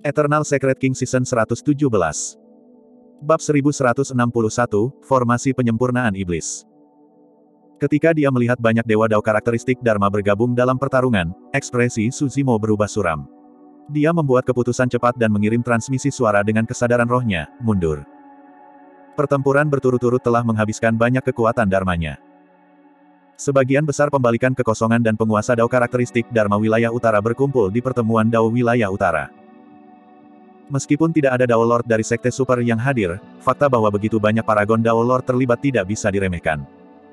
Eternal Secret King Season 117. Bab 1161, Formasi Penyempurnaan Iblis. Ketika dia melihat banyak dewa Dao karakteristik Dharma bergabung dalam pertarungan, ekspresi Suzimo berubah suram. Dia membuat keputusan cepat dan mengirim transmisi suara dengan kesadaran rohnya, mundur. Pertempuran berturut-turut telah menghabiskan banyak kekuatan Dharmanya. Sebagian besar pembalikan kekosongan dan penguasa Dao karakteristik Dharma wilayah utara berkumpul di pertemuan Dao wilayah utara. Meskipun tidak ada Dao Lord dari Sekte Super yang hadir, fakta bahwa begitu banyak paragon Dao Lord terlibat tidak bisa diremehkan.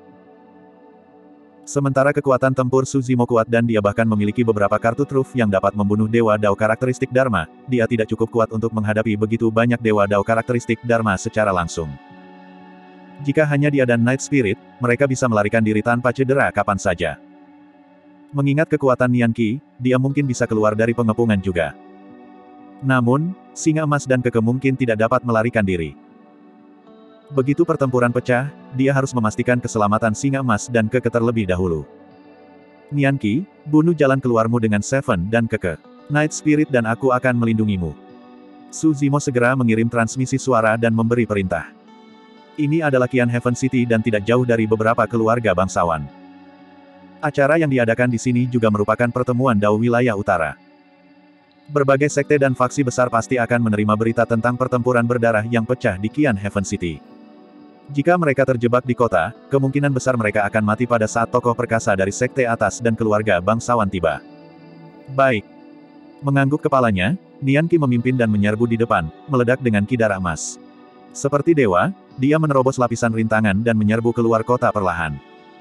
Sementara kekuatan tempur Suzimo kuat dan dia bahkan memiliki beberapa kartu truf yang dapat membunuh dewa Dao karakteristik Dharma, dia tidak cukup kuat untuk menghadapi begitu banyak dewa Dao karakteristik Dharma secara langsung. Jika hanya dia dan Night Spirit, mereka bisa melarikan diri tanpa cedera kapan saja. Mengingat kekuatan Nian Qi, dia mungkin bisa keluar dari pengepungan juga. Namun, Singa Emas dan Keke mungkin tidak dapat melarikan diri. Begitu pertempuran pecah, dia harus memastikan keselamatan Singa Emas dan Keke terlebih dahulu. Nian Qi, bunuh jalan keluarmu dengan Seven dan Keke. Night Spirit dan aku akan melindungimu. Suzimo segera mengirim transmisi suara dan memberi perintah. Ini adalah Qian Heaven City dan tidak jauh dari beberapa keluarga bangsawan. Acara yang diadakan di sini juga merupakan pertemuan Dao wilayah utara. Berbagai sekte dan faksi besar pasti akan menerima berita tentang pertempuran berdarah yang pecah di Qian Heaven City. Jika mereka terjebak di kota, kemungkinan besar mereka akan mati pada saat tokoh perkasa dari sekte atas dan keluarga bangsawan tiba. Baik. Mengangguk kepalanya, Nian Qi memimpin dan menyerbu di depan, meledak dengan ki darah emas. Seperti dewa, dia menerobos lapisan rintangan dan menyerbu keluar kota perlahan.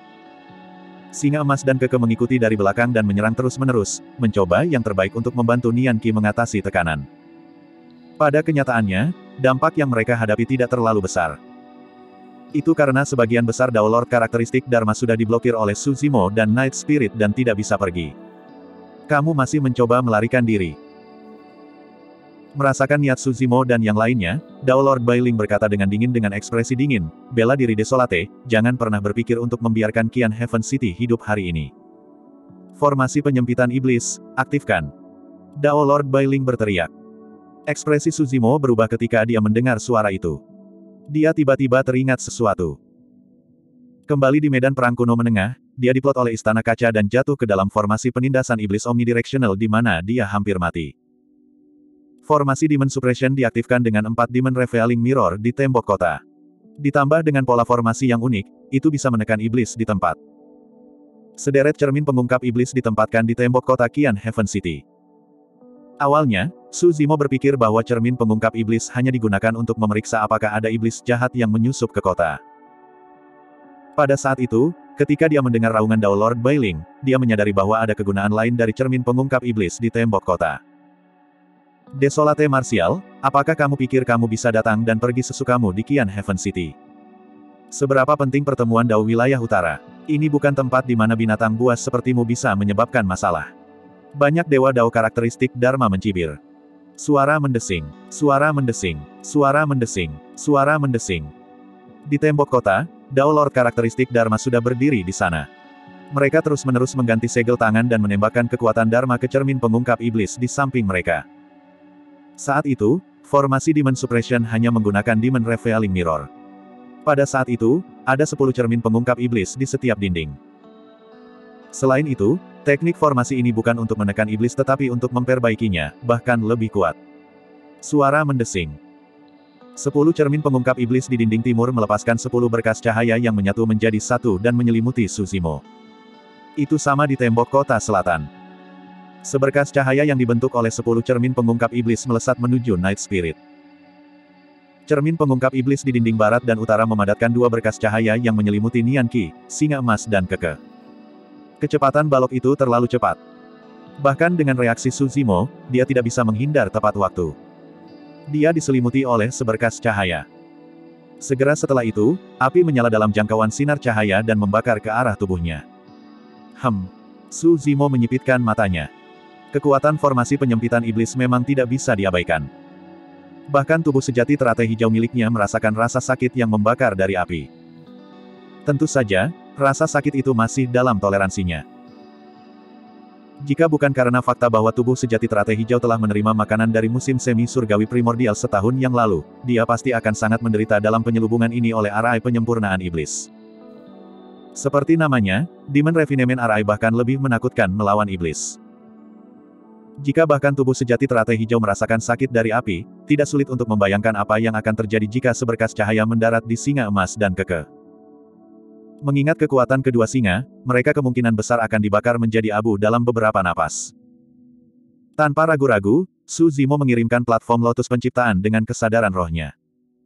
Singa Emas dan Keke mengikuti dari belakang dan menyerang terus-menerus, mencoba yang terbaik untuk membantu Nian Qi mengatasi tekanan. Pada kenyataannya, dampak yang mereka hadapi tidak terlalu besar. Itu karena sebagian besar Dao Lord karakteristik Dharma sudah diblokir oleh Suzimo dan Night Spirit dan tidak bisa pergi. Kamu masih mencoba melarikan diri. Merasakan niat Suzimo dan yang lainnya, Dao Lord Bailing berkata dengan dingin dengan ekspresi dingin, bela diri Desolate, jangan pernah berpikir untuk membiarkan Qian Heaven City hidup hari ini. Formasi penyempitan iblis, aktifkan. Dao Lord Bailing berteriak. Ekspresi Suzimo berubah ketika dia mendengar suara itu. Dia tiba-tiba teringat sesuatu. Kembali di medan perang kuno menengah, dia diplot oleh Istana Kaca dan jatuh ke dalam formasi penindasan iblis omnidirectional di mana dia hampir mati. Formasi Demon Suppression diaktifkan dengan 4 Demon Revealing Mirror di tembok kota. Ditambah dengan pola formasi yang unik, itu bisa menekan iblis di tempat. Sederet cermin pengungkap iblis ditempatkan di tembok kota Qian Heaven City. Awalnya, Suzimo berpikir bahwa cermin pengungkap iblis hanya digunakan untuk memeriksa apakah ada iblis jahat yang menyusup ke kota. Pada saat itu, ketika dia mendengar raungan Dao Lord Bailing, dia menyadari bahwa ada kegunaan lain dari cermin pengungkap iblis di tembok kota. Desolate Martial, apakah kamu pikir kamu bisa datang dan pergi sesukamu di Qian Heaven City? Seberapa penting pertemuan Dao wilayah utara? Ini bukan tempat di mana binatang buas sepertimu bisa menyebabkan masalah. Banyak dewa Dao karakteristik Dharma mencibir. Suara mendesing, suara mendesing, suara mendesing, suara mendesing. Di tembok kota, Dao Lord karakteristik Dharma sudah berdiri di sana. Mereka terus-menerus mengganti segel tangan dan menembakkan kekuatan Dharma ke cermin pengungkap iblis di samping mereka. Saat itu, formasi Demon Suppression hanya menggunakan Demon Revealing Mirror. Pada saat itu, ada 10 cermin pengungkap iblis di setiap dinding. Selain itu, teknik formasi ini bukan untuk menekan iblis tetapi untuk memperbaikinya, bahkan lebih kuat. Suara mendesing. 10 cermin pengungkap iblis di dinding timur melepaskan 10 berkas cahaya yang menyatu menjadi satu dan menyelimuti Suzimo. Itu sama di tembok kota selatan. Seberkas cahaya yang dibentuk oleh 10 cermin pengungkap iblis melesat menuju Night Spirit. Cermin pengungkap iblis di dinding barat dan utara memadatkan 2 berkas cahaya yang menyelimuti Nian Qi, Singa Emas dan Keke. Kecepatan balok itu terlalu cepat. Bahkan dengan reaksi Suzimo, dia tidak bisa menghindar tepat waktu. Dia diselimuti oleh seberkas cahaya. Segera setelah itu, api menyala dalam jangkauan sinar cahaya dan membakar ke arah tubuhnya. Suzimo menyipitkan matanya. Kekuatan formasi penyempitan iblis memang tidak bisa diabaikan. Bahkan tubuh sejati teratai hijau miliknya merasakan rasa sakit yang membakar dari api. Tentu saja, rasa sakit itu masih dalam toleransinya. Jika bukan karena fakta bahwa tubuh sejati teratai hijau telah menerima makanan dari musim semi surgawi primordial setahun yang lalu, dia pasti akan sangat menderita dalam penyelubungan ini oleh arai penyempurnaan iblis. Seperti namanya, Demon Refinement Arai bahkan lebih menakutkan melawan iblis. Jika bahkan tubuh sejati teratai hijau merasakan sakit dari api, tidak sulit untuk membayangkan apa yang akan terjadi jika seberkas cahaya mendarat di singa emas dan keke. Mengingat kekuatan kedua singa, mereka kemungkinan besar akan dibakar menjadi abu dalam beberapa napas. Tanpa ragu-ragu, Su Zimo mengirimkan platform lotus penciptaan dengan kesadaran rohnya.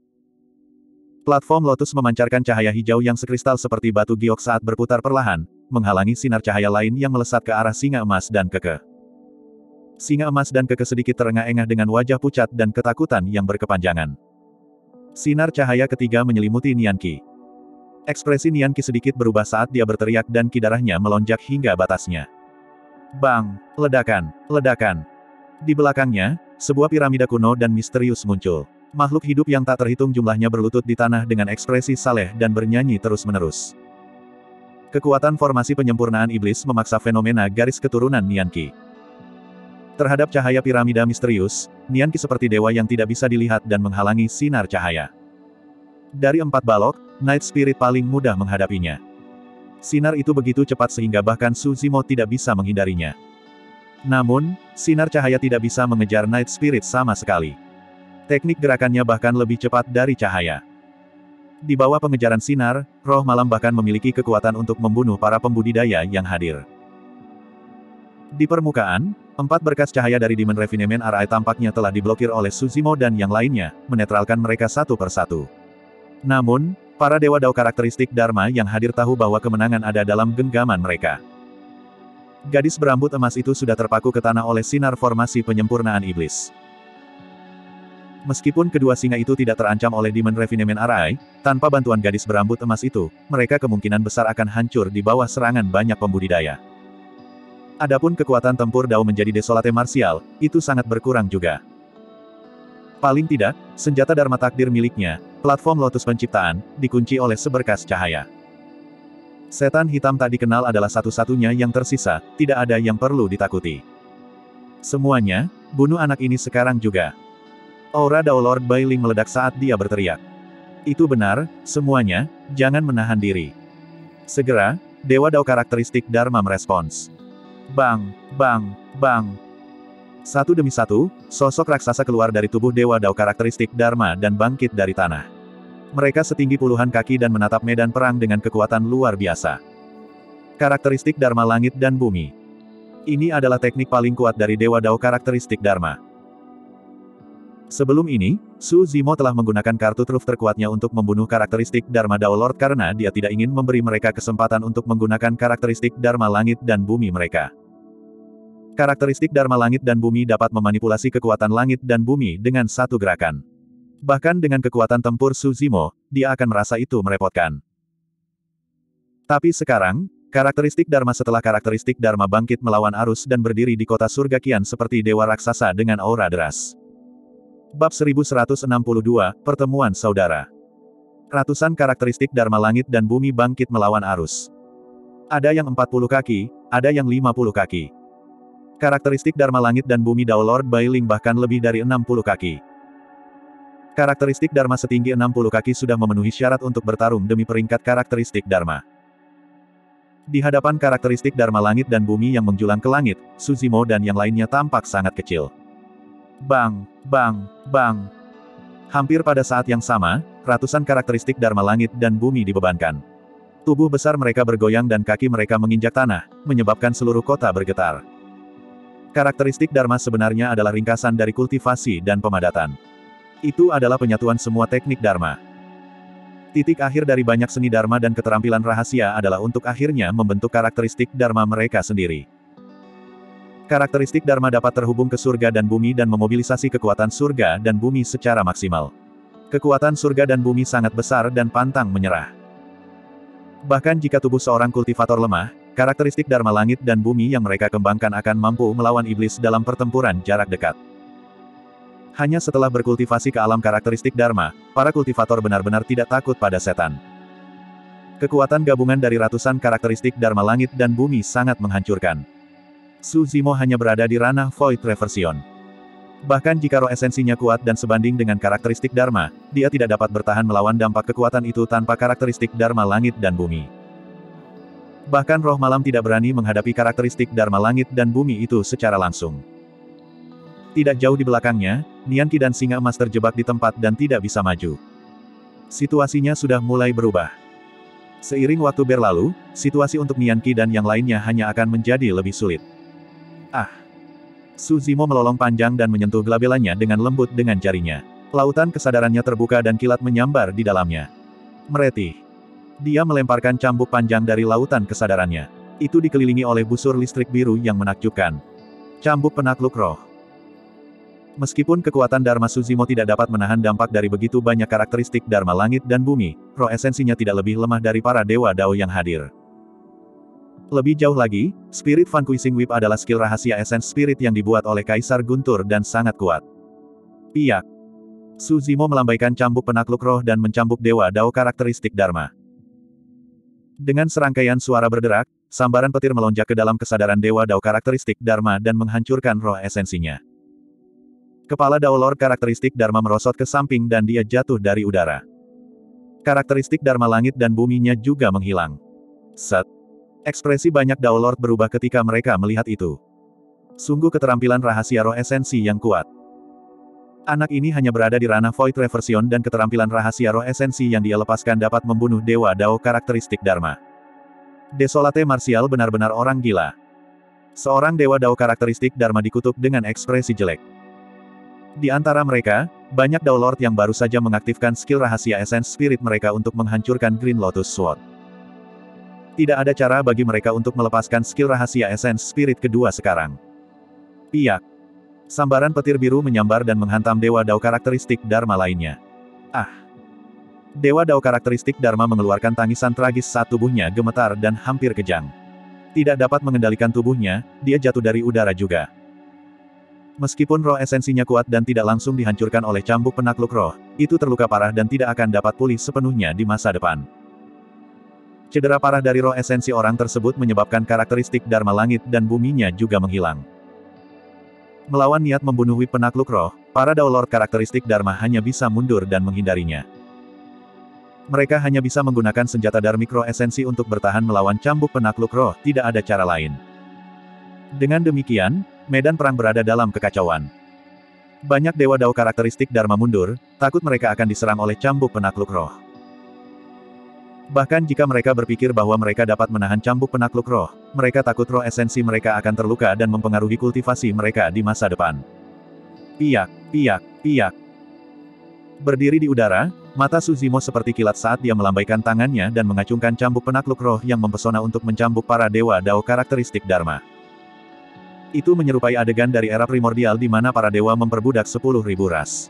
Platform lotus memancarkan cahaya hijau yang sekristal seperti batu giok saat berputar perlahan, menghalangi sinar cahaya lain yang melesat ke arah singa emas dan keke. Singa emas dan keke sedikit terengah-engah dengan wajah pucat dan ketakutan yang berkepanjangan. Sinar cahaya ketiga menyelimuti Nian Qi. Ekspresi Nian Qi sedikit berubah saat dia berteriak dan ki darahnya melonjak hingga batasnya. Bang! Ledakan! Ledakan! Di belakangnya, sebuah piramida kuno dan misterius muncul. Makhluk hidup yang tak terhitung jumlahnya berlutut di tanah dengan ekspresi saleh dan bernyanyi terus-menerus. Kekuatan formasi penyempurnaan iblis memaksa fenomena garis keturunan Nian Qi. Terhadap cahaya piramida misterius, Nian Qi seperti dewa yang tidak bisa dilihat dan menghalangi sinar cahaya. Dari 4 balok, Night Spirit paling mudah menghadapinya. Sinar itu begitu cepat sehingga bahkan Su Zimo tidak bisa menghindarinya. Namun, sinar cahaya tidak bisa mengejar Night Spirit sama sekali. Teknik gerakannya bahkan lebih cepat dari cahaya. Di bawah pengejaran sinar, roh malam bahkan memiliki kekuatan untuk membunuh para pembudidaya yang hadir. Di permukaan, 4 berkas cahaya dari Demon Refinement Arai tampaknya telah diblokir oleh Su Zimo dan yang lainnya, menetralkan mereka satu persatu. Namun, para dewa dao karakteristik Dharma yang hadir tahu bahwa kemenangan ada dalam genggaman mereka. Gadis berambut emas itu sudah terpaku ke tanah oleh sinar formasi penyempurnaan iblis. Meskipun kedua singa itu tidak terancam oleh Demon Refinement Arai, tanpa bantuan gadis berambut emas itu, mereka kemungkinan besar akan hancur di bawah serangan banyak pembudidaya. Adapun kekuatan tempur dao menjadi desolate marsial, itu sangat berkurang juga. Paling tidak, senjata Dharma takdir miliknya, platform lotus penciptaan, dikunci oleh seberkas cahaya. Setan hitam tak dikenal adalah satu-satunya yang tersisa, tidak ada yang perlu ditakuti. Semuanya, bunuh anak ini sekarang juga. Aura Dao Lord Bailing meledak saat dia berteriak. Itu benar, semuanya, jangan menahan diri. Segera, Dewa Dao karakteristik Dharma merespons. Bang, bang, bang. Satu demi satu, sosok raksasa keluar dari tubuh Dewa Dao karakteristik Dharma dan bangkit dari tanah. Mereka setinggi puluhan kaki dan menatap medan perang dengan kekuatan luar biasa. Karakteristik Dharma langit dan bumi. Ini adalah teknik paling kuat dari Dewa Dao karakteristik Dharma. Sebelum ini, Su Zimo telah menggunakan kartu truf terkuatnya untuk membunuh karakteristik Dharma Dao Lord karena dia tidak ingin memberi mereka kesempatan untuk menggunakan karakteristik Dharma langit dan bumi mereka. Karakteristik Dharma langit dan bumi dapat memanipulasi kekuatan langit dan bumi dengan satu gerakan. Bahkan dengan kekuatan tempur Su Zimo, dia akan merasa itu merepotkan. Tapi sekarang, karakteristik Dharma setelah karakteristik Dharma bangkit melawan arus dan berdiri di kota surga kian seperti dewa raksasa dengan aura deras. Bab 1162, Pertemuan Saudara. Ratusan karakteristik Dharma langit dan bumi bangkit melawan arus. Ada yang 40 kaki, ada yang 50 kaki. Karakteristik Dharma langit dan bumi Dao Lord Bailing bahkan lebih dari 60 kaki. Karakteristik Dharma setinggi 60 kaki sudah memenuhi syarat untuk bertarung demi peringkat karakteristik Dharma. Di hadapan karakteristik Dharma langit dan bumi yang menjulang ke langit, Su Zimo dan yang lainnya tampak sangat kecil. Bang, bang, bang. Hampir pada saat yang sama, ratusan karakteristik Dharma langit dan bumi dibebankan. Tubuh besar mereka bergoyang dan kaki mereka menginjak tanah, menyebabkan seluruh kota bergetar. Karakteristik Dharma sebenarnya adalah ringkasan dari kultivasi dan pemadatan. Itu adalah penyatuan semua teknik Dharma. Titik akhir dari banyak seni Dharma dan keterampilan rahasia adalah untuk akhirnya membentuk karakteristik Dharma mereka sendiri. Karakteristik Dharma dapat terhubung ke surga dan bumi dan memobilisasi kekuatan surga dan bumi secara maksimal. Kekuatan surga dan bumi sangat besar dan pantang menyerah. Bahkan jika tubuh seorang kultivator lemah, karakteristik Dharma langit dan bumi yang mereka kembangkan akan mampu melawan iblis dalam pertempuran jarak dekat. Hanya setelah berkultivasi ke alam karakteristik Dharma, para kultivator benar-benar tidak takut pada setan. Kekuatan gabungan dari ratusan karakteristik Dharma langit dan bumi sangat menghancurkan. Su Zimo hanya berada di ranah Void Reversion. Bahkan jika roh esensinya kuat dan sebanding dengan karakteristik Dharma, dia tidak dapat bertahan melawan dampak kekuatan itu tanpa karakteristik Dharma langit dan bumi. Bahkan roh malam tidak berani menghadapi karakteristik Dharma langit dan bumi itu secara langsung. Tidak jauh di belakangnya, Nian Qi dan Singa Emas terjebak di tempat dan tidak bisa maju. Situasinya sudah mulai berubah. Seiring waktu berlalu, situasi untuk Nian Qi dan yang lainnya hanya akan menjadi lebih sulit. Ah! Su Zimo melolong panjang dan menyentuh gelabelannya dengan lembut dengan jarinya. Lautan kesadarannya terbuka dan kilat menyambar di dalamnya. Meretih. Dia melemparkan cambuk panjang dari lautan kesadarannya. Itu dikelilingi oleh busur listrik biru yang menakjubkan. Cambuk penakluk roh. Meskipun kekuatan Dharma Su Zimo tidak dapat menahan dampak dari begitu banyak karakteristik Dharma langit dan bumi, roh esensinya tidak lebih lemah dari para dewa Dao yang hadir. Lebih jauh lagi, Spirit Vanquishing Whip adalah skill rahasia esens spirit yang dibuat oleh Kaisar Guntur dan sangat kuat. Piak. Su Zimo melambaikan cambuk penakluk roh dan mencambuk dewa Dao karakteristik Dharma. Dengan serangkaian suara berderak, sambaran petir melonjak ke dalam kesadaran dewa Dao karakteristik Dharma dan menghancurkan roh esensinya. Kepala Dao Lord karakteristik Dharma merosot ke samping dan dia jatuh dari udara. Karakteristik Dharma langit dan buminya juga menghilang. Set. Ekspresi banyak Dao Lord berubah ketika mereka melihat itu. Sungguh keterampilan rahasia roh esensi yang kuat. Anak ini hanya berada di ranah Void Reversion dan keterampilan rahasia roh esensi yang dia lepaskan dapat membunuh dewa Dao karakteristik Dharma. Desolate Martial benar-benar orang gila. Seorang dewa Dao karakteristik Dharma dikutuk dengan ekspresi jelek. Di antara mereka, banyak Dao Lord yang baru saja mengaktifkan skill rahasia esens spirit mereka untuk menghancurkan Green Lotus Sword. Tidak ada cara bagi mereka untuk melepaskan skill rahasia esens spirit kedua sekarang. Piak. Sambaran petir biru menyambar dan menghantam dewa Dao karakteristik Dharma lainnya. Ah! Dewa Dao karakteristik Dharma mengeluarkan tangisan tragis saat tubuhnya gemetar dan hampir kejang. Tidak dapat mengendalikan tubuhnya, dia jatuh dari udara juga. Meskipun roh esensinya kuat dan tidak langsung dihancurkan oleh cambuk penakluk roh, itu terluka parah dan tidak akan dapat pulih sepenuhnya di masa depan. Cedera parah dari roh esensi orang tersebut menyebabkan karakteristik Dharma langit dan buminya juga menghilang. Melawan niat membunuh Whip penakluk roh, para Dao Lord karakteristik Dharma hanya bisa mundur dan menghindarinya. Mereka hanya bisa menggunakan senjata Dharmic roh esensi untuk bertahan melawan cambuk penakluk roh, tidak ada cara lain. Dengan demikian, medan perang berada dalam kekacauan. Banyak dewa Dao karakteristik Dharma mundur, takut mereka akan diserang oleh cambuk penakluk roh. Bahkan jika mereka berpikir bahwa mereka dapat menahan cambuk penakluk roh, mereka takut roh esensi mereka akan terluka dan mempengaruhi kultivasi mereka di masa depan. Piak, piak, piak. Berdiri di udara, mata Su Zimo seperti kilat saat dia melambaikan tangannya dan mengacungkan cambuk penakluk roh yang mempesona untuk mencambuk para dewa Dao karakteristik Dharma. Itu menyerupai adegan dari era primordial di mana para dewa memperbudak 10.000 ras.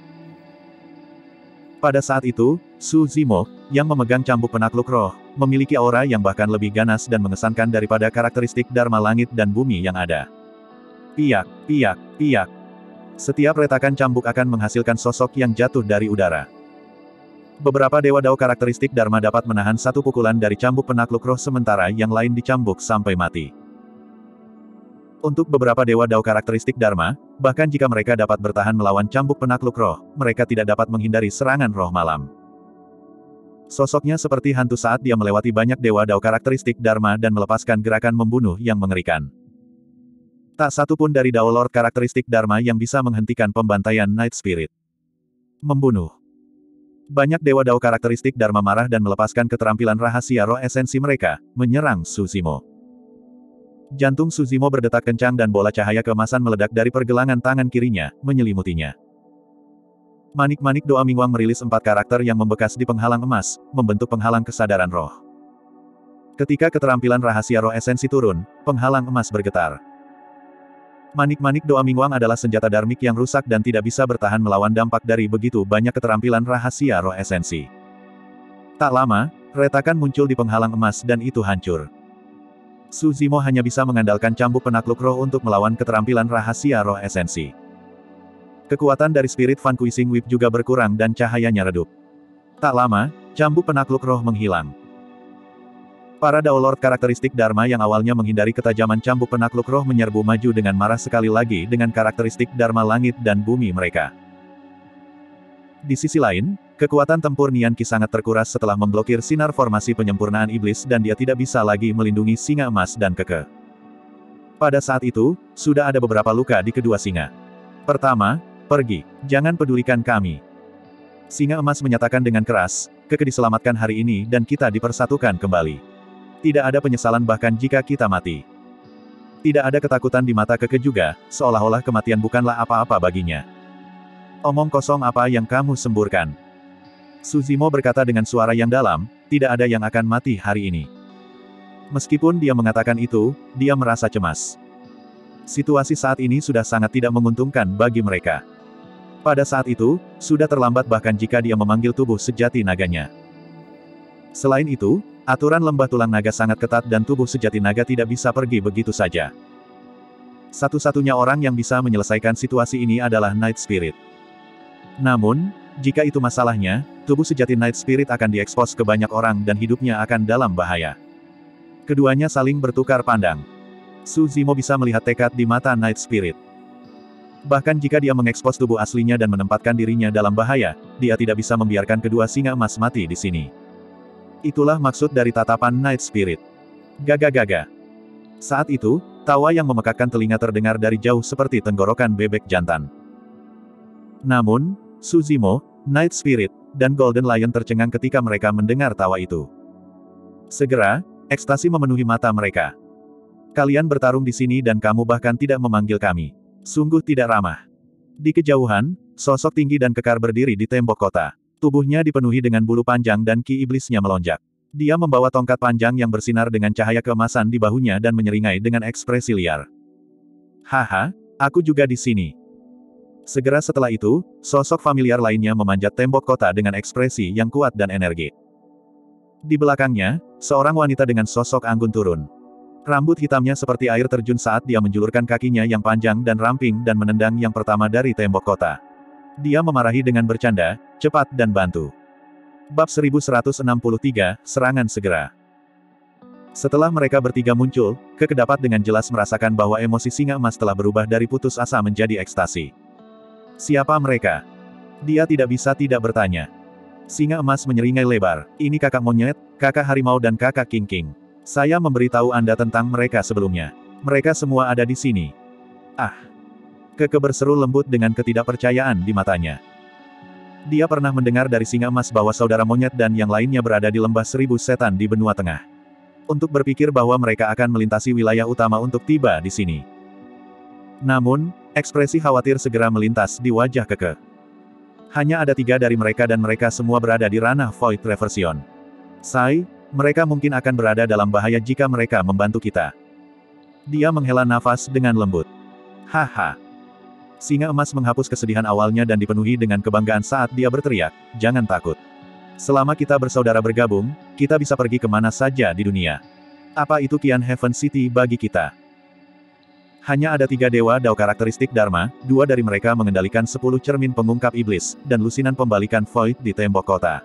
Pada saat itu, Su Zimo, yang memegang cambuk penakluk roh, memiliki aura yang bahkan lebih ganas dan mengesankan daripada karakteristik Dharma langit dan bumi yang ada. Piak, piak, piak. Setiap retakan cambuk akan menghasilkan sosok yang jatuh dari udara. Beberapa dewa Dao karakteristik Dharma dapat menahan satu pukulan dari cambuk penakluk roh sementara yang lain dicambuk sampai mati. Untuk beberapa dewa Dao karakteristik Dharma, bahkan jika mereka dapat bertahan melawan cambuk penakluk roh, mereka tidak dapat menghindari serangan roh malam. Sosoknya seperti hantu saat dia melewati banyak dewa Dao karakteristik Dharma dan melepaskan gerakan membunuh yang mengerikan. Tak satu pun dari Dao Lord karakteristik Dharma yang bisa menghentikan pembantaian Night Spirit. Membunuh. Banyak dewa Dao karakteristik Dharma marah dan melepaskan keterampilan rahasia roh esensi mereka, menyerang Su Zimo. Jantung Su Zimo berdetak kencang dan bola cahaya keemasan meledak dari pergelangan tangan kirinya, menyelimutinya. Manik-manik doa Mingwang merilis 4 karakter yang membekas di penghalang emas, membentuk penghalang kesadaran roh. Ketika keterampilan rahasia roh esensi turun, penghalang emas bergetar. Manik-manik doa Mingwang adalah senjata dharmik yang rusak dan tidak bisa bertahan melawan dampak dari begitu banyak keterampilan rahasia roh esensi. Tak lama, retakan muncul di penghalang emas dan itu hancur. Su Zimo hanya bisa mengandalkan cambuk penakluk roh untuk melawan keterampilan rahasia roh esensi. Kekuatan dari Spirit Vanquishing Whip juga berkurang dan cahayanya redup. Tak lama, cambuk penakluk roh menghilang. Para Daolord karakteristik Dharma yang awalnya menghindari ketajaman cambuk penakluk roh menyerbu maju dengan marah sekali lagi dengan karakteristik Dharma langit dan bumi mereka. Di sisi lain, kekuatan tempur Nian Qi sangat terkuras setelah memblokir sinar formasi penyempurnaan iblis dan dia tidak bisa lagi melindungi singa emas dan keke. Pada saat itu, sudah ada beberapa luka di kedua singa. Pertama, pergi, jangan pedulikan kami. Singa emas menyatakan dengan keras, keke diselamatkan hari ini dan kita dipersatukan kembali. Tidak ada penyesalan bahkan jika kita mati. Tidak ada ketakutan di mata keke juga, seolah-olah kematian bukanlah apa-apa baginya. Omong kosong apa yang kamu semburkan? Su Zimo berkata dengan suara yang dalam, tidak ada yang akan mati hari ini. Meskipun dia mengatakan itu, dia merasa cemas. Situasi saat ini sudah sangat tidak menguntungkan bagi mereka. Pada saat itu, sudah terlambat bahkan jika dia memanggil tubuh sejati naganya. Selain itu, aturan lembah tulang naga sangat ketat dan tubuh sejati naga tidak bisa pergi begitu saja. Satu-satunya orang yang bisa menyelesaikan situasi ini adalah Night Spirit. Namun, jika itu masalahnya, tubuh sejati Night Spirit akan diekspos ke banyak orang dan hidupnya akan dalam bahaya. Keduanya saling bertukar pandang. Su Zimo bisa melihat tekad di mata Night Spirit. Bahkan jika dia mengekspos tubuh aslinya dan menempatkan dirinya dalam bahaya, dia tidak bisa membiarkan kedua singa emas mati di sini. Itulah maksud dari tatapan Night Spirit. Gaga-gaga. Saat itu, tawa yang memekakkan telinga terdengar dari jauh seperti tenggorokan bebek jantan. Namun, Su Zimo, Night Spirit, dan Golden Lion tercengang ketika mereka mendengar tawa itu. Segera, ekstasi memenuhi mata mereka. Kalian bertarung di sini dan kamu bahkan tidak memanggil kami. Sungguh tidak ramah. Di kejauhan, sosok tinggi dan kekar berdiri di tembok kota. Tubuhnya dipenuhi dengan bulu panjang dan ki iblisnya melonjak. Dia membawa tongkat panjang yang bersinar dengan cahaya keemasan di bahunya dan menyeringai dengan ekspresi liar. Haha, aku juga di sini. Segera setelah itu, sosok familiar lainnya memanjat tembok kota dengan ekspresi yang kuat dan energi. Di belakangnya, seorang wanita dengan sosok anggun turun. Rambut hitamnya seperti air terjun saat dia menjulurkan kakinya yang panjang dan ramping dan menendang yang pertama dari tembok kota. Dia memarahi dengan bercanda, cepat dan bantu. Bab 1163, Serangan Segera. Setelah mereka bertiga muncul, keke dapat dengan jelas merasakan bahwa emosi singa emas telah berubah dari putus asa menjadi ekstasi. Siapa mereka? Dia tidak bisa tidak bertanya. Singa emas menyeringai lebar, ini kakak monyet, kakak harimau dan kakak king-king. Saya memberitahu Anda tentang mereka sebelumnya. Mereka semua ada di sini. Ah! Keke berseru lembut dengan ketidakpercayaan di matanya. Dia pernah mendengar dari singa emas bahwa saudara monyet dan yang lainnya berada di lembah 1000 setan di benua tengah. Untuk berpikir bahwa mereka akan melintasi wilayah utama untuk tiba di sini. Namun, ekspresi khawatir segera melintas di wajah Keke. Hanya ada 3 dari mereka dan mereka semua berada di ranah Void Reversion. Sai, mereka mungkin akan berada dalam bahaya jika mereka membantu kita. Dia menghela nafas dengan lembut. Haha. Singa emas menghapus kesedihan awalnya dan dipenuhi dengan kebanggaan saat dia berteriak, jangan takut. Selama kita bersaudara bergabung, kita bisa pergi kemana saja di dunia. Apa itu Qian Heaven City bagi kita? Hanya ada 3 dewa Dao karakteristik Dharma, 2 dari mereka mengendalikan 10 cermin pengungkap iblis, dan lusinan pembalikan Void di tembok kota.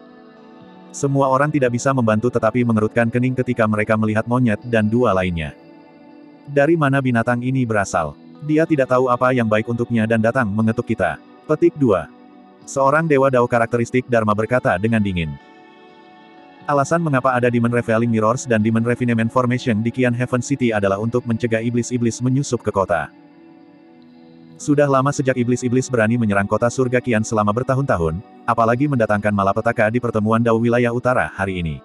Semua orang tidak bisa membantu tetapi mengerutkan kening ketika mereka melihat monyet dan 2 lainnya. Dari mana binatang ini berasal? Dia tidak tahu apa yang baik untuknya dan datang mengetuk kita. Petik 2. Seorang dewa Dao karakteristik Dharma berkata dengan dingin. Alasan mengapa ada Demon Revealing Mirrors dan Demon Refinement Formation di Qian Heaven City adalah untuk mencegah iblis-iblis menyusup ke kota. Sudah lama sejak iblis-iblis berani menyerang kota surga Qian selama bertahun-tahun, apalagi mendatangkan malapetaka di pertemuan Dao wilayah utara hari ini.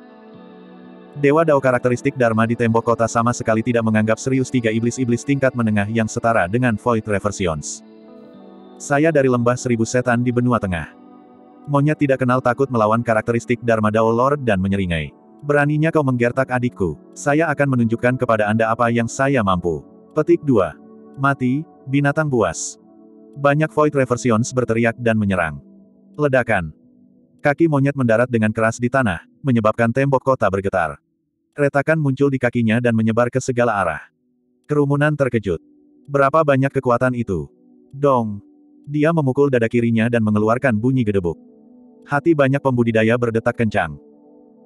Dewa Dao karakteristik Dharma di tembok kota sama sekali tidak menganggap serius 3 iblis-iblis tingkat menengah yang setara dengan Void Reversions. Saya dari lembah 1000 setan di benua tengah. Monyet tidak kenal takut melawan karakteristik Dharma Dao Lord dan menyeringai. Beraninya kau menggertak adikku. Saya akan menunjukkan kepada Anda apa yang saya mampu. Petik 2. Mati, binatang buas. Banyak Void Reversions berteriak dan menyerang. Ledakan. Kaki monyet mendarat dengan keras di tanah, menyebabkan tembok kota bergetar. Retakan muncul di kakinya dan menyebar ke segala arah. Kerumunan terkejut. Berapa banyak kekuatan itu? Dong. Dia memukul dada kirinya dan mengeluarkan bunyi gedebuk. Hati banyak pembudidaya berdetak kencang.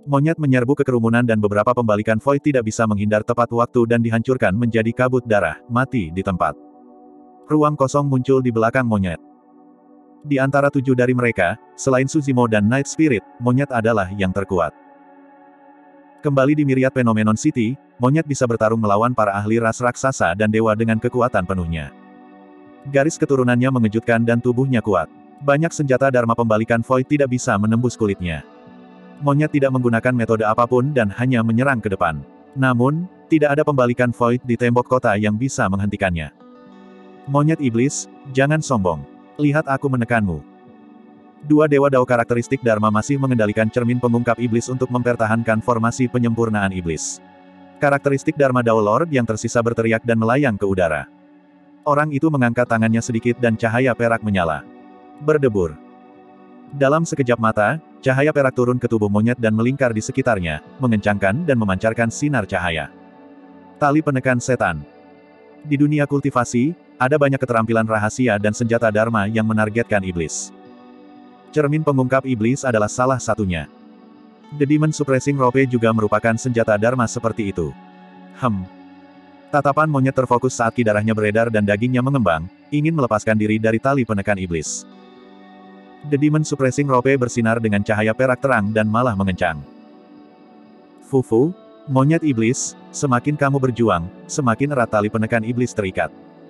Monyet menyerbu ke kerumunan dan beberapa pembalikan Void tidak bisa menghindar tepat waktu dan dihancurkan menjadi kabut darah, mati di tempat. Ruang kosong muncul di belakang monyet. Di antara 7 dari mereka, selain Suzimo dan Night Spirit, monyet adalah yang terkuat. Kembali di Myriad Phenomenon City, monyet bisa bertarung melawan para ahli ras raksasa dan dewa dengan kekuatan penuhnya. Garis keturunannya mengejutkan dan tubuhnya kuat. Banyak senjata Dharma pembalikan Void tidak bisa menembus kulitnya. Monyet tidak menggunakan metode apapun dan hanya menyerang ke depan. Namun, tidak ada pembalikan Void di tembok kota yang bisa menghentikannya. Monyet iblis, jangan sombong. Lihat aku menekanmu. Dua dewa Dao karakteristik Dharma masih mengendalikan cermin pengungkap iblis untuk mempertahankan formasi penyempurnaan iblis. Karakteristik Dharma Dao Lord yang tersisa berteriak dan melayang ke udara. Orang itu mengangkat tangannya sedikit dan cahaya perak menyala. Berdebur. Dalam sekejap mata, cahaya perak turun ke tubuh monyet dan melingkar di sekitarnya, mengencangkan dan memancarkan sinar cahaya. Tali penekan setan. Di dunia kultivasi, ada banyak keterampilan rahasia dan senjata Dharma yang menargetkan iblis. Cermin pengungkap iblis adalah salah satunya. The Demon Suppressing Rope juga merupakan senjata Dharma seperti itu. Tatapan monyet terfokus saat ki darahnya beredar dan dagingnya mengembang, ingin melepaskan diri dari tali penekan iblis. The Demon Suppressing Rope bersinar dengan cahaya perak terang dan malah mengencang. Fufu, monyet iblis, semakin kamu berjuang, semakin erat tali penekan iblis terikat.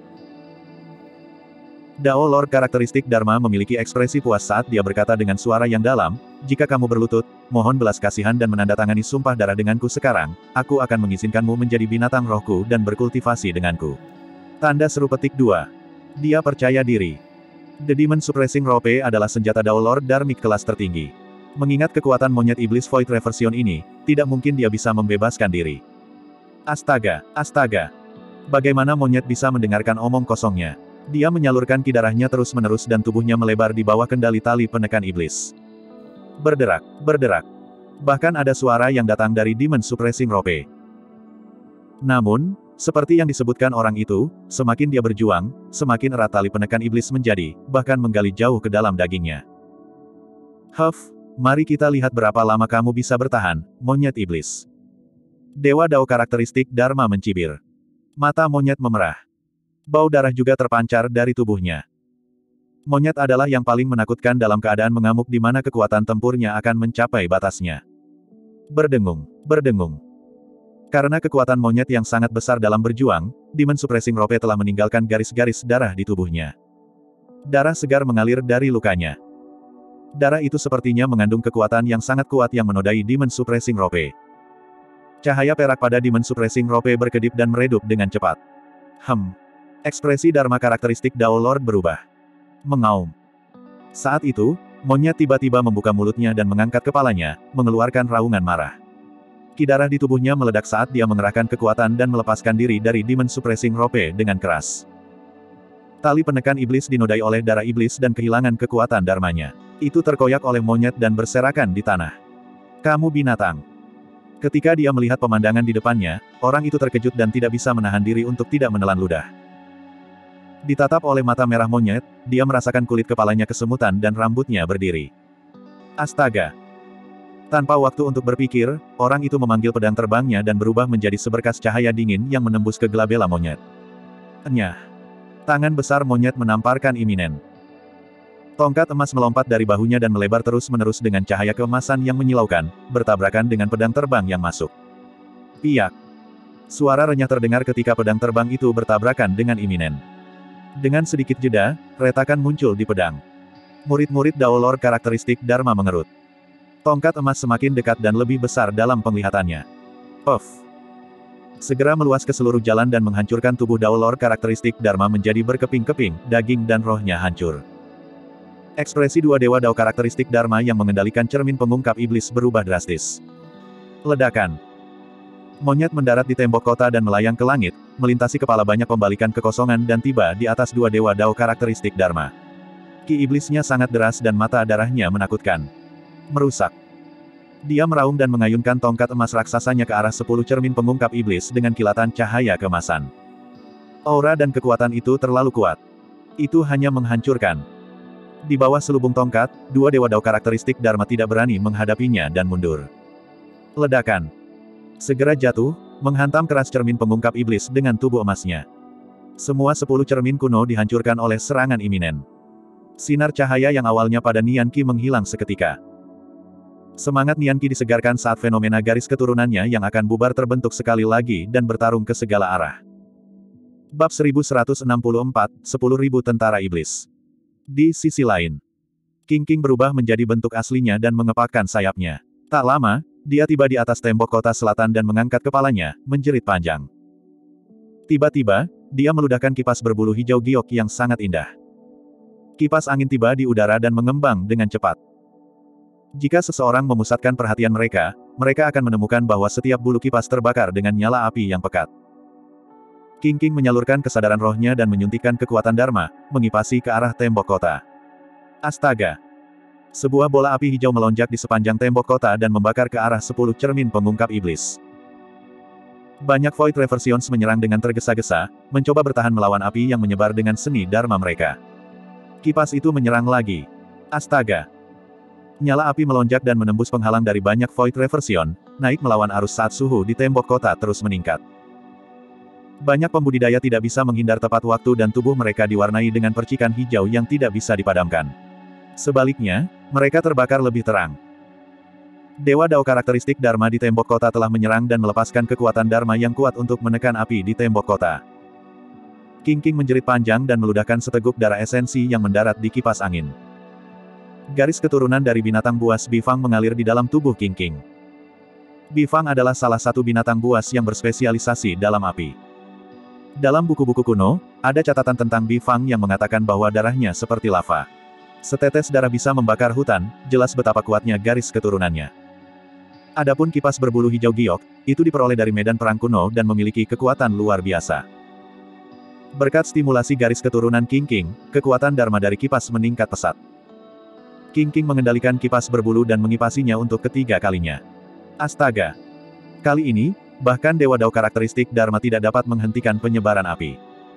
Dao Lord karakteristik Dharma memiliki ekspresi puas saat dia berkata dengan suara yang dalam, jika kamu berlutut, mohon belas kasihan dan menandatangani sumpah darah denganku sekarang, aku akan mengizinkanmu menjadi binatang rohku dan berkultivasi denganku. Tanda seru petik 2. Dia percaya diri. The Demon Suppressing Rope adalah senjata Dao Lord Dharmic kelas tertinggi. Mengingat kekuatan monyet iblis Void Reversion ini, tidak mungkin dia bisa membebaskan diri. Astaga, astaga. Bagaimana monyet bisa mendengarkan omong kosongnya? Dia menyalurkan ki darahnya terus-menerus dan tubuhnya melebar di bawah kendali tali penekan iblis. Berderak, berderak. Bahkan ada suara yang datang dari Demon Suppressing Rope. Namun, seperti yang disebutkan orang itu, semakin dia berjuang, semakin erat tali penekan iblis menjadi, bahkan menggali jauh ke dalam dagingnya. Mari kita lihat berapa lama kamu bisa bertahan, monyet iblis. Dewa Dao karakteristik Dharma mencibir. Mata monyet memerah. Bau darah juga terpancar dari tubuhnya. Monyet adalah yang paling menakutkan dalam keadaan mengamuk di mana kekuatan tempurnya akan mencapai batasnya. Berdengung, berdengung. Karena kekuatan monyet yang sangat besar dalam berjuang, Demon Suppressing Rope telah meninggalkan garis-garis darah di tubuhnya. Darah segar mengalir dari lukanya. Darah itu sepertinya mengandung kekuatan yang sangat kuat yang menodai Demon Suppressing Rope. Cahaya perak pada Demon Suppressing Rope berkedip dan meredup dengan cepat. Ekspresi Dharma karakteristik Dao Lord berubah. Mengaum. Saat itu, monyet tiba-tiba membuka mulutnya dan mengangkat kepalanya, mengeluarkan raungan marah. Ki darah di tubuhnya meledak saat dia mengerahkan kekuatan dan melepaskan diri dari Demon Suppressing Rope dengan keras. Tali penekan iblis dinodai oleh darah iblis dan kehilangan kekuatan dharmanya. Itu terkoyak oleh monyet dan berserakan di tanah. Kamu binatang. Ketika dia melihat pemandangan di depannya, orang itu terkejut dan tidak bisa menahan diri untuk tidak menelan ludah. Ditatap oleh mata merah monyet, dia merasakan kulit kepalanya kesemutan dan rambutnya berdiri. Astaga! Tanpa waktu untuk berpikir, orang itu memanggil pedang terbangnya dan berubah menjadi seberkas cahaya dingin yang menembus ke gelabela monyet. Enyah! Tangan besar monyet menamparkan iminen. Tongkat emas melompat dari bahunya dan melebar terus-menerus dengan cahaya keemasan yang menyilaukan, bertabrakan dengan pedang terbang yang masuk. Piak! Suara renyah terdengar ketika pedang terbang itu bertabrakan dengan iminen. Dengan sedikit jeda, retakan muncul di pedang. Murid-murid Dao Lord karakteristik Dharma mengerut. Tongkat emas semakin dekat dan lebih besar dalam penglihatannya. Segera meluas ke seluruh jalan dan menghancurkan tubuh Dao Lord karakteristik Dharma menjadi berkeping-keping, daging dan rohnya hancur. Ekspresi dua dewa Dao karakteristik Dharma yang mengendalikan cermin pengungkap iblis berubah drastis. Ledakan. Monyet mendarat di tembok kota dan melayang ke langit, melintasi kepala banyak pembalikan kekosongan dan tiba di atas dua dewa Dao karakteristik Dharma. Ki iblisnya sangat deras dan mata darahnya menakutkan. Merusak. Dia meraung dan mengayunkan tongkat emas raksasanya ke arah 10 cermin pengungkap iblis dengan kilatan cahaya keemasan. Aura dan kekuatan itu terlalu kuat. Itu hanya menghancurkan. Di bawah selubung tongkat, dua dewa Dao karakteristik Dharma tidak berani menghadapinya dan mundur. Ledakan segera jatuh, menghantam keras cermin pengungkap iblis dengan tubuh emasnya. Semua 10 cermin kuno dihancurkan oleh serangan iminen. Sinar cahaya yang awalnya pada Nian Qi menghilang seketika. Semangat Nian Qi disegarkan saat fenomena garis keturunannya yang akan bubar terbentuk sekali lagi dan bertarung ke segala arah. Bab 1164, 10.000 tentara iblis. Di sisi lain, King berubah menjadi bentuk aslinya dan mengepakkan sayapnya. Tak lama, dia tiba di atas tembok kota selatan dan mengangkat kepalanya, menjerit panjang. Tiba-tiba, dia meludahkan kipas berbulu hijau giok yang sangat indah. Kipas angin tiba di udara dan mengembang dengan cepat. Jika seseorang memusatkan perhatian mereka, mereka akan menemukan bahwa setiap bulu kipas terbakar dengan nyala api yang pekat. King menyalurkan kesadaran rohnya dan menyuntikkan kekuatan Dharma, mengipasi ke arah tembok kota. Astaga! Sebuah bola api hijau melonjak di sepanjang tembok kota dan membakar ke arah 10 cermin pengungkap iblis. Banyak Void Reversions menyerang dengan tergesa-gesa, mencoba bertahan melawan api yang menyebar dengan seni Dharma mereka. Kipas itu menyerang lagi. Astaga! Nyala api melonjak dan menembus penghalang dari banyak Void Reversion, naik melawan arus saat suhu di tembok kota terus meningkat. Banyak pembudidaya tidak bisa menghindar tepat waktu dan tubuh mereka diwarnai dengan percikan hijau yang tidak bisa dipadamkan. Sebaliknya, mereka terbakar lebih terang. Dewa Dao karakteristik Dharma di tembok kota telah menyerang dan melepaskan kekuatan Dharma yang kuat untuk menekan api di tembok kota. King menjerit panjang dan meludahkan seteguk darah esensi yang mendarat di kipas angin. Garis keturunan dari binatang buas Bifang mengalir di dalam tubuh King. Bifang adalah salah satu binatang buas yang berspesialisasi dalam api. Dalam buku-buku kuno, ada catatan tentang Bifang yang mengatakan bahwa darahnya seperti lava. Setetes darah bisa membakar hutan, jelas betapa kuatnya garis keturunannya. Adapun kipas berbulu hijau giok, itu diperoleh dari medan perang kuno dan memiliki kekuatan luar biasa. Berkat stimulasi garis keturunan King, kekuatan Dharma dari kipas meningkat pesat. King mengendalikan kipas berbulu dan mengipasinya untuk ketiga kalinya. Astaga! Kali ini, bahkan Dewa Dao karakteristik Dharma tidak dapat menghentikan penyebaran api.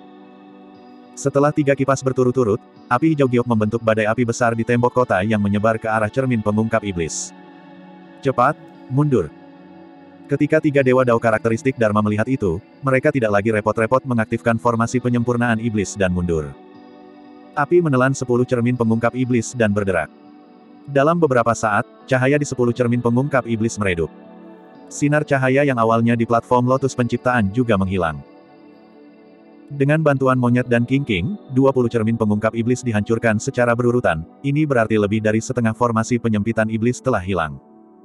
Setelah 3 kipas berturut-turut, api hijau giok membentuk badai api besar di tembok kota yang menyebar ke arah cermin pengungkap iblis. Cepat, mundur! Ketika 3 Dewa Dao karakteristik Dharma melihat itu, mereka tidak lagi repot-repot mengaktifkan formasi penyempurnaan iblis dan mundur. Api menelan 10 cermin pengungkap iblis dan berderak. Dalam beberapa saat, cahaya di 10 cermin pengungkap iblis meredup. Sinar cahaya yang awalnya di platform Lotus Penciptaan juga menghilang. Dengan bantuan monyet dan King, 20 cermin pengungkap iblis dihancurkan secara berurutan, ini berarti lebih dari setengah formasi penyempitan iblis telah hilang.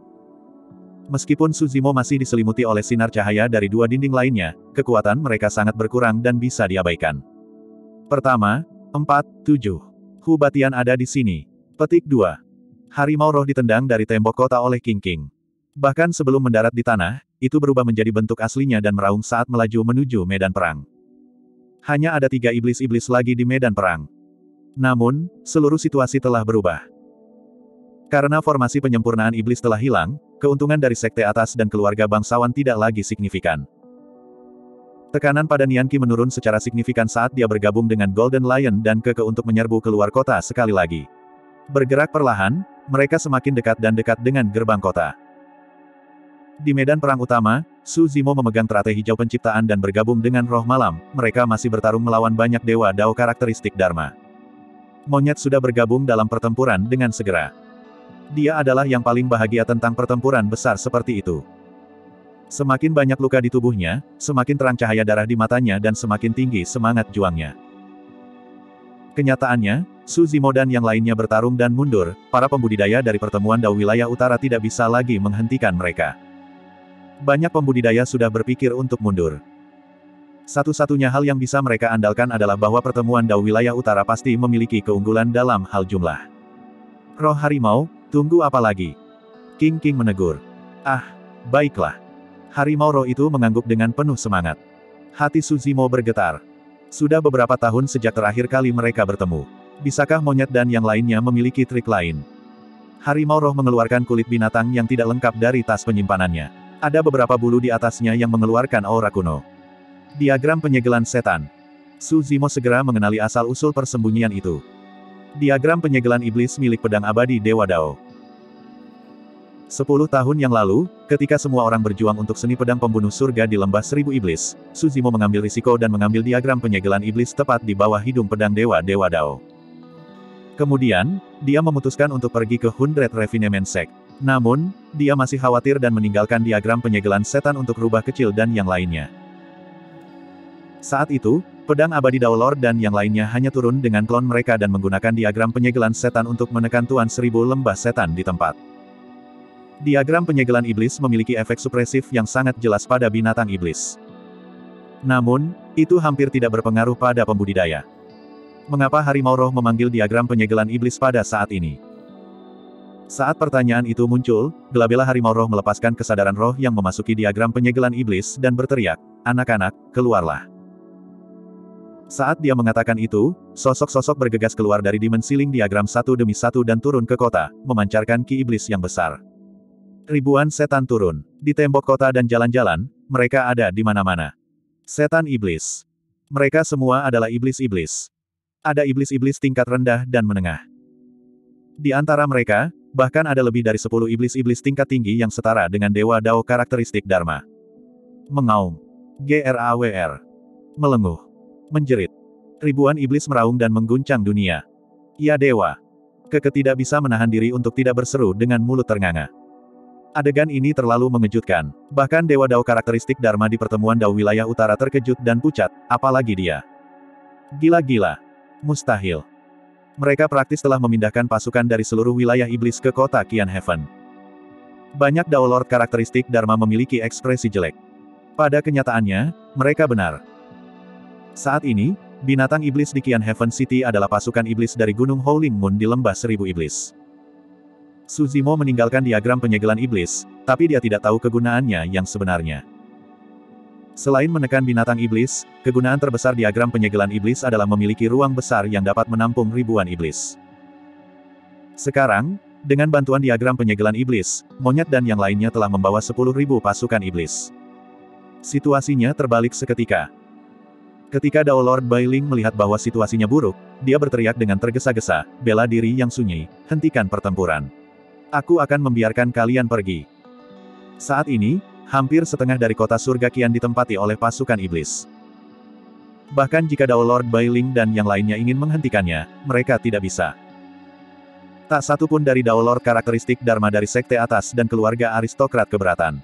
Meskipun Suzimo masih diselimuti oleh sinar cahaya dari 2 dinding lainnya, kekuatan mereka sangat berkurang dan bisa diabaikan. Pertama, 4, 7. Hubatian ada di sini. Petik 2. Harimau roh ditendang dari tembok kota oleh King. Bahkan sebelum mendarat di tanah, itu berubah menjadi bentuk aslinya dan meraung saat melaju menuju medan perang. Hanya ada 3 iblis-iblis lagi di medan perang. Namun, seluruh situasi telah berubah. Karena formasi penyempurnaan iblis telah hilang, keuntungan dari sekte atas dan keluarga bangsawan tidak lagi signifikan. Tekanan pada Nian Qi menurun secara signifikan saat dia bergabung dengan Golden Lion dan Keke untuk menyerbu keluar kota sekali lagi. Bergerak perlahan, mereka semakin dekat dan dekat dengan gerbang kota. Di medan perang utama, Suzimo memegang teratai hijau penciptaan dan bergabung dengan roh malam, mereka masih bertarung melawan banyak Dewa Dao karakteristik Dharma. Monyet sudah bergabung dalam pertempuran dengan segera. Dia adalah yang paling bahagia tentang pertempuran besar seperti itu. Semakin banyak luka di tubuhnya, semakin terang cahaya darah di matanya dan semakin tinggi semangat juangnya. Kenyataannya, Suzimo dan yang lainnya bertarung dan mundur, para pembudidaya dari pertemuan Dao wilayah utara tidak bisa lagi menghentikan mereka. Banyak pembudidaya sudah berpikir untuk mundur. Satu-satunya hal yang bisa mereka andalkan adalah bahwa pertemuan Dao wilayah utara pasti memiliki keunggulan dalam hal jumlah. Roh harimau, tunggu apa lagi? King menegur. Ah, baiklah. Harimau roh itu mengangguk dengan penuh semangat. Hati Suzimo bergetar. Sudah beberapa tahun sejak terakhir kali mereka bertemu. Bisakah monyet dan yang lainnya memiliki trik lain? Harimau roh mengeluarkan kulit binatang yang tidak lengkap dari tas penyimpanannya. Ada beberapa bulu di atasnya yang mengeluarkan aura kuno. Diagram penyegelan setan. Suzimo segera mengenali asal-usul persembunyian itu. Diagram penyegelan iblis milik pedang abadi Dewa Dao. 10 tahun yang lalu, ketika semua orang berjuang untuk seni pedang pembunuh surga di lembah 1000 iblis, Suzimo mengambil risiko dan mengambil diagram penyegelan iblis tepat di bawah hidung pedang dewa-dewa Dao. Kemudian, dia memutuskan untuk pergi ke 100 Refinement Sect. Namun, dia masih khawatir dan meninggalkan diagram penyegelan setan untuk rubah kecil dan yang lainnya. Saat itu, pedang abadi Dao Lord dan yang lainnya hanya turun dengan klon mereka dan menggunakan diagram penyegelan setan untuk menekan Tuan 1000 lembah setan di tempat. Diagram penyegelan iblis memiliki efek supresif yang sangat jelas pada binatang iblis. Namun, itu hampir tidak berpengaruh pada pembudidaya. Mengapa harimau roh memanggil diagram penyegelan iblis pada saat ini? Saat pertanyaan itu muncul, gelabela harimau roh melepaskan kesadaran roh yang memasuki diagram penyegelan iblis dan berteriak, "Anak-anak, keluarlah." Saat dia mengatakan itu, sosok-sosok bergegas keluar dari dimensi link diagram satu demi satu dan turun ke kota, memancarkan ki iblis yang besar. Ribuan setan turun. Di tembok kota dan jalan-jalan, mereka ada di mana-mana. Setan iblis. Mereka semua adalah iblis-iblis. Ada iblis-iblis tingkat rendah dan menengah. Di antara mereka, bahkan ada lebih dari 10 iblis-iblis tingkat tinggi yang setara dengan Dewa Dao karakteristik Dharma. Mengaum. Grawr. Melenguh. Menjerit. Ribuan iblis meraung dan mengguncang dunia. Ya dewa. Keke tidak bisa menahan diri untuk tidak berseru dengan mulut ternganga. Adegan ini terlalu mengejutkan. Bahkan Dewa Dao karakteristik Dharma di pertemuan Dao wilayah utara terkejut dan pucat, apalagi dia. Gila-gila. Mustahil. Mereka praktis telah memindahkan pasukan dari seluruh wilayah iblis ke kota Qian Heaven. Banyak Dao Lord karakteristik Dharma memiliki ekspresi jelek. Pada kenyataannya, mereka benar. Saat ini, binatang iblis di Qian Heaven City adalah pasukan iblis dari Gunung Howling Moon di lembah 1000 iblis. Suzimo meninggalkan diagram penyegelan iblis, tapi dia tidak tahu kegunaannya yang sebenarnya. Selain menekan binatang iblis, kegunaan terbesar diagram penyegelan iblis adalah memiliki ruang besar yang dapat menampung ribuan iblis. Sekarang, dengan bantuan diagram penyegelan iblis, monyet dan yang lainnya telah membawa 10.000 pasukan iblis. Situasinya terbalik seketika. Ketika Dao Lord Bailing melihat bahwa situasinya buruk, dia berteriak dengan tergesa-gesa, "Bela diri yang sunyi, hentikan pertempuran. Aku akan membiarkan kalian pergi." Saat ini, hampir setengah dari kota surga Qian ditempati oleh pasukan iblis. Bahkan jika Dao Lord Bailing dan yang lainnya ingin menghentikannya, mereka tidak bisa. Tak satu pun dari Dao Lord karakteristik Dharma dari sekte atas dan keluarga aristokrat keberatan.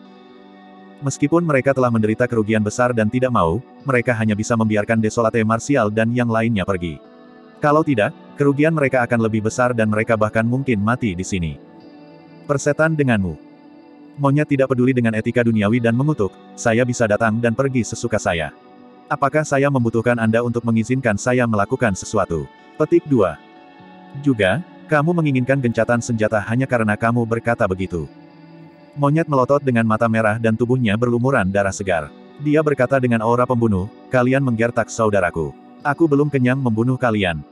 Meskipun mereka telah menderita kerugian besar dan tidak mau, mereka hanya bisa membiarkan Desolate Martial dan yang lainnya pergi. Kalau tidak, kerugian mereka akan lebih besar dan mereka bahkan mungkin mati di sini. Persetan denganmu. Monyet tidak peduli dengan etika duniawi dan mengutuk, "Saya bisa datang dan pergi sesuka saya. Apakah saya membutuhkan Anda untuk mengizinkan saya melakukan sesuatu?" Petik 2. Juga, kamu menginginkan gencatan senjata hanya karena kamu berkata begitu. Monyet melotot dengan mata merah dan tubuhnya berlumuran darah segar. Dia berkata dengan aura pembunuh, "Kalian menggertak saudaraku. Aku belum kenyang membunuh kalian.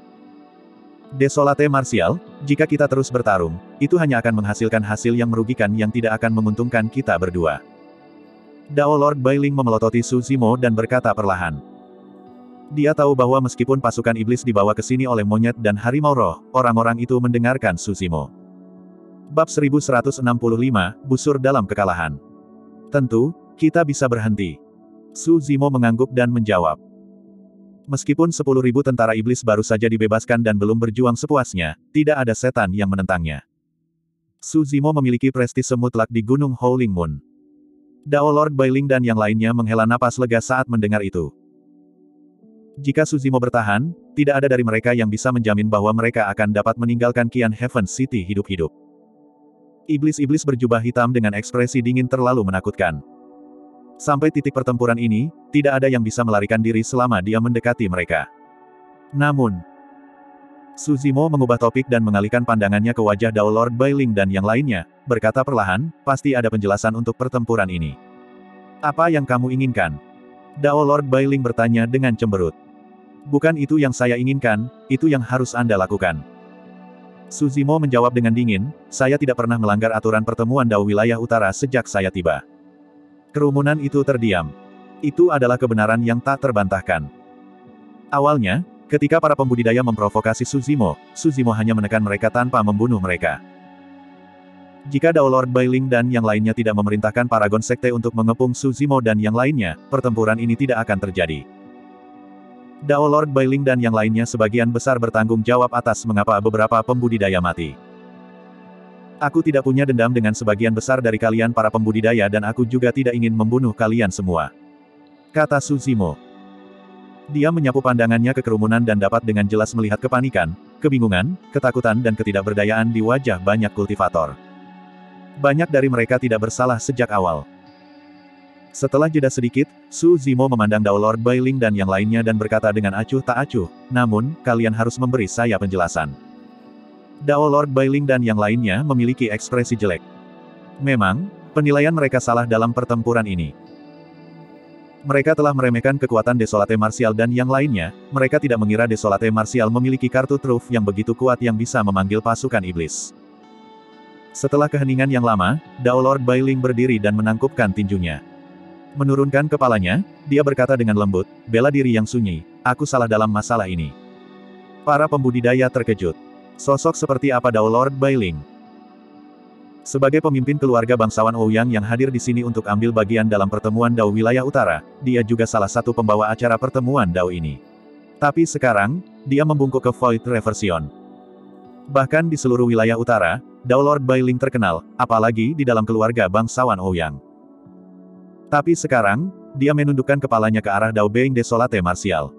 Desolate Martial, jika kita terus bertarung, itu hanya akan menghasilkan hasil yang merugikan yang tidak akan menguntungkan kita berdua." Dao Lord Bailing memelototi Suzimo dan berkata perlahan. Dia tahu bahwa meskipun pasukan iblis dibawa ke sini oleh monyet dan harimau roh, orang-orang itu mendengarkan Suzimo. Bab 1165, Busur dalam kekalahan. Tentu, kita bisa berhenti. Suzimo mengangguk dan menjawab. Meskipun 10.000 tentara iblis baru saja dibebaskan dan belum berjuang sepuasnya, tidak ada setan yang menentangnya. Suzimo memiliki prestise mutlak di Gunung Howling Moon. Dao Lord Bailing dan yang lainnya menghela napas lega saat mendengar itu. Jika Suzimo bertahan, tidak ada dari mereka yang bisa menjamin bahwa mereka akan dapat meninggalkan Qian Heaven City hidup-hidup. Iblis-iblis berjubah hitam dengan ekspresi dingin terlalu menakutkan. Sampai titik pertempuran ini, tidak ada yang bisa melarikan diri selama dia mendekati mereka. Namun, Suzimo mengubah topik dan mengalihkan pandangannya ke wajah Dao Lord Bailing dan yang lainnya, berkata perlahan, "Pasti ada penjelasan untuk pertempuran ini. Apa yang kamu inginkan?" Dao Lord Bailing bertanya dengan cemberut. "Bukan itu yang saya inginkan, itu yang harus Anda lakukan." Suzimo menjawab dengan dingin, "Saya tidak pernah melanggar aturan pertemuan Dao wilayah utara sejak saya tiba." Kerumunan itu terdiam. Itu adalah kebenaran yang tak terbantahkan. Awalnya, ketika para pembudidaya memprovokasi Suzimo, Suzimo hanya menekan mereka tanpa membunuh mereka. Jika Dao Lord Bailing dan yang lainnya tidak memerintahkan Paragon Sekte untuk mengepung Su Zimo dan yang lainnya, pertempuran ini tidak akan terjadi. Dao Lord Bailing dan yang lainnya sebagian besar bertanggung jawab atas mengapa beberapa pembudidaya mati. Aku tidak punya dendam dengan sebagian besar dari kalian para pembudidaya dan aku juga tidak ingin membunuh kalian semua. Kata Su Zimo. Dia menyapu pandangannya ke kerumunan dan dapat dengan jelas melihat kepanikan, kebingungan, ketakutan dan ketidakberdayaan di wajah banyak kultivator. Banyak dari mereka tidak bersalah sejak awal. Setelah jeda sedikit, Su Zimo memandang Dao Lord Bailing dan yang lainnya dan berkata dengan acuh tak acuh, namun, kalian harus memberi saya penjelasan. Dao Lord Bailing dan yang lainnya memiliki ekspresi jelek. Memang, penilaian mereka salah dalam pertempuran ini. Mereka telah meremehkan kekuatan Desolate Martial dan yang lainnya, mereka tidak mengira Desolate Martial memiliki kartu truf yang begitu kuat yang bisa memanggil pasukan iblis. Setelah keheningan yang lama, Dao Lord Bailing berdiri dan menangkupkan tinjunya. Menurunkan kepalanya, dia berkata dengan lembut, bela diri yang sunyi, aku salah dalam masalah ini. Para pembudidaya terkejut. Sosok seperti apa Dao Lord Bailing? Sebagai pemimpin keluarga bangsawan Ouyang yang hadir di sini untuk ambil bagian dalam pertemuan Dao Wilayah Utara, dia juga salah satu pembawa acara pertemuan Dao ini. Tapi sekarang, dia membungkuk ke Void Reversion. Bahkan di seluruh wilayah utara, Dao Lord Bailing terkenal, apalagi di dalam keluarga bangsawan Ouyang. Tapi sekarang, dia menundukkan kepalanya ke arah Dao Being Desolate Martial.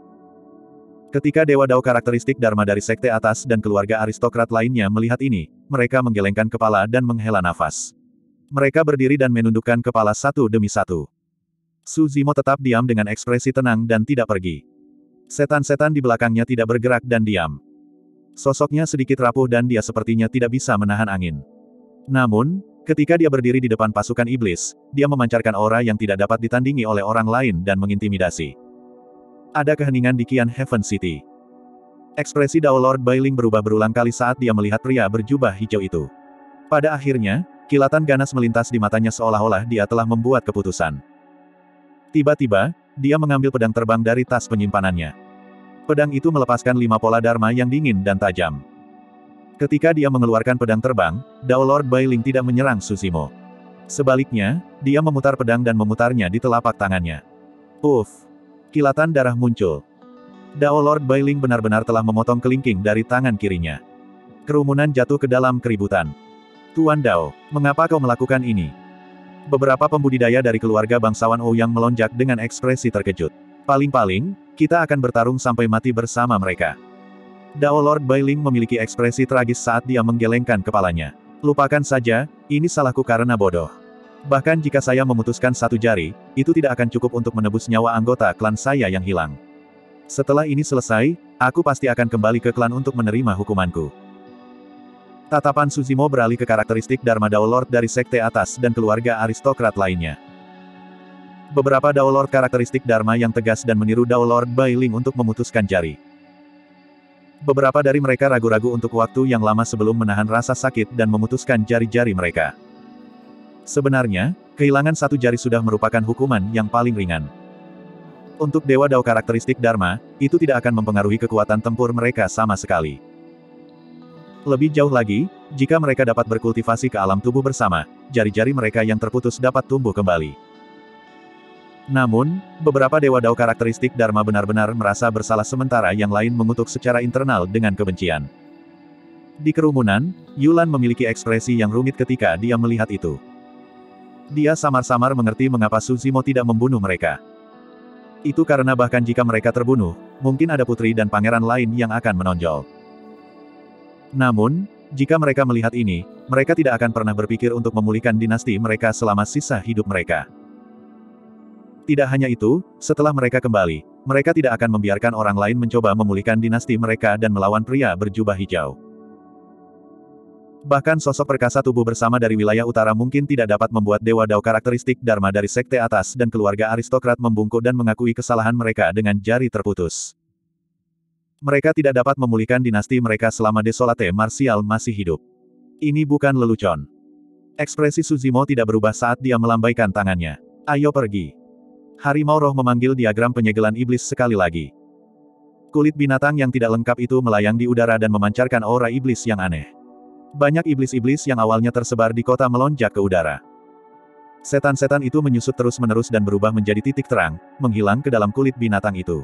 Ketika Dewa Dao karakteristik Dharma dari Sekte Atas dan keluarga aristokrat lainnya melihat ini, mereka menggelengkan kepala dan menghela nafas. Mereka berdiri dan menundukkan kepala satu demi satu. Su Zimo tetap diam dengan ekspresi tenang dan tidak pergi. Setan-setan di belakangnya tidak bergerak dan diam. Sosoknya sedikit rapuh dan dia sepertinya tidak bisa menahan angin. Namun, ketika dia berdiri di depan pasukan iblis, dia memancarkan aura yang tidak dapat ditandingi oleh orang lain dan mengintimidasi. Ada keheningan di Qian Heaven City. Ekspresi Dao Lord Bailing berubah berulang kali saat dia melihat pria berjubah hijau itu. Pada akhirnya, kilatan ganas melintas di matanya seolah-olah dia telah membuat keputusan. Tiba-tiba, dia mengambil pedang terbang dari tas penyimpanannya. Pedang itu melepaskan 5 pola Dharma yang dingin dan tajam. Ketika dia mengeluarkan pedang terbang, Dao Lord Bailing tidak menyerang Su Zimo. Sebaliknya, dia memutar pedang dan memutarnya di telapak tangannya. Uff! Kilatan darah muncul. Dao Lord Bailing benar-benar telah memotong kelingking dari tangan kirinya. Kerumunan jatuh ke dalam keributan. Tuan Dao, mengapa kau melakukan ini? Beberapa pembudidaya dari keluarga bangsawan Ouyang melonjak dengan ekspresi terkejut. Paling-paling, kita akan bertarung sampai mati bersama mereka. Dao Lord Bailing memiliki ekspresi tragis saat dia menggelengkan kepalanya. Lupakan saja, ini salahku karena bodoh. Bahkan jika saya memutuskan satu jari, itu tidak akan cukup untuk menebus nyawa anggota klan saya yang hilang. Setelah ini selesai, aku pasti akan kembali ke klan untuk menerima hukumanku. Tatapan Su Zimo beralih ke karakteristik Dharma Dao Lord dari Sekte Atas dan keluarga aristokrat lainnya. Beberapa Dao Lord karakteristik Dharma yang tegas dan meniru Dao Lord Bailing untuk memutuskan jari. Beberapa dari mereka ragu-ragu untuk waktu yang lama sebelum menahan rasa sakit dan memutuskan jari-jari mereka. Sebenarnya, kehilangan satu jari sudah merupakan hukuman yang paling ringan. Untuk Dewa Dao karakteristik Dharma, itu tidak akan mempengaruhi kekuatan tempur mereka sama sekali. Lebih jauh lagi, jika mereka dapat berkultivasi ke alam tubuh bersama, jari-jari mereka yang terputus dapat tumbuh kembali. Namun, beberapa Dewa Dao karakteristik Dharma benar-benar merasa bersalah sementara yang lain mengutuk secara internal dengan kebencian. Di kerumunan, Yulan memiliki ekspresi yang rumit ketika dia melihat itu. Dia samar-samar mengerti mengapa Su Zimo tidak membunuh mereka. Itu karena bahkan jika mereka terbunuh, mungkin ada putri dan pangeran lain yang akan menonjol. Namun, jika mereka melihat ini, mereka tidak akan pernah berpikir untuk memulihkan dinasti mereka selama sisa hidup mereka. Tidak hanya itu, setelah mereka kembali, mereka tidak akan membiarkan orang lain mencoba memulihkan dinasti mereka dan melawan pria berjubah hijau. Bahkan sosok perkasa tubuh bersama dari wilayah utara mungkin tidak dapat membuat Dewa Dao karakteristik Dharma dari Sekte Atas dan keluarga aristokrat membungkuk dan mengakui kesalahan mereka dengan jari terputus. Mereka tidak dapat memulihkan dinasti mereka selama Desolate Martial masih hidup. Ini bukan lelucon. Ekspresi Su Zimo tidak berubah saat dia melambaikan tangannya. Ayo pergi. Harimau roh memanggil diagram penyegelan iblis sekali lagi. Kulit binatang yang tidak lengkap itu melayang di udara dan memancarkan aura iblis yang aneh. Banyak iblis-iblis yang awalnya tersebar di kota melonjak ke udara. Setan-setan itu menyusut terus-menerus dan berubah menjadi titik terang, menghilang ke dalam kulit binatang itu.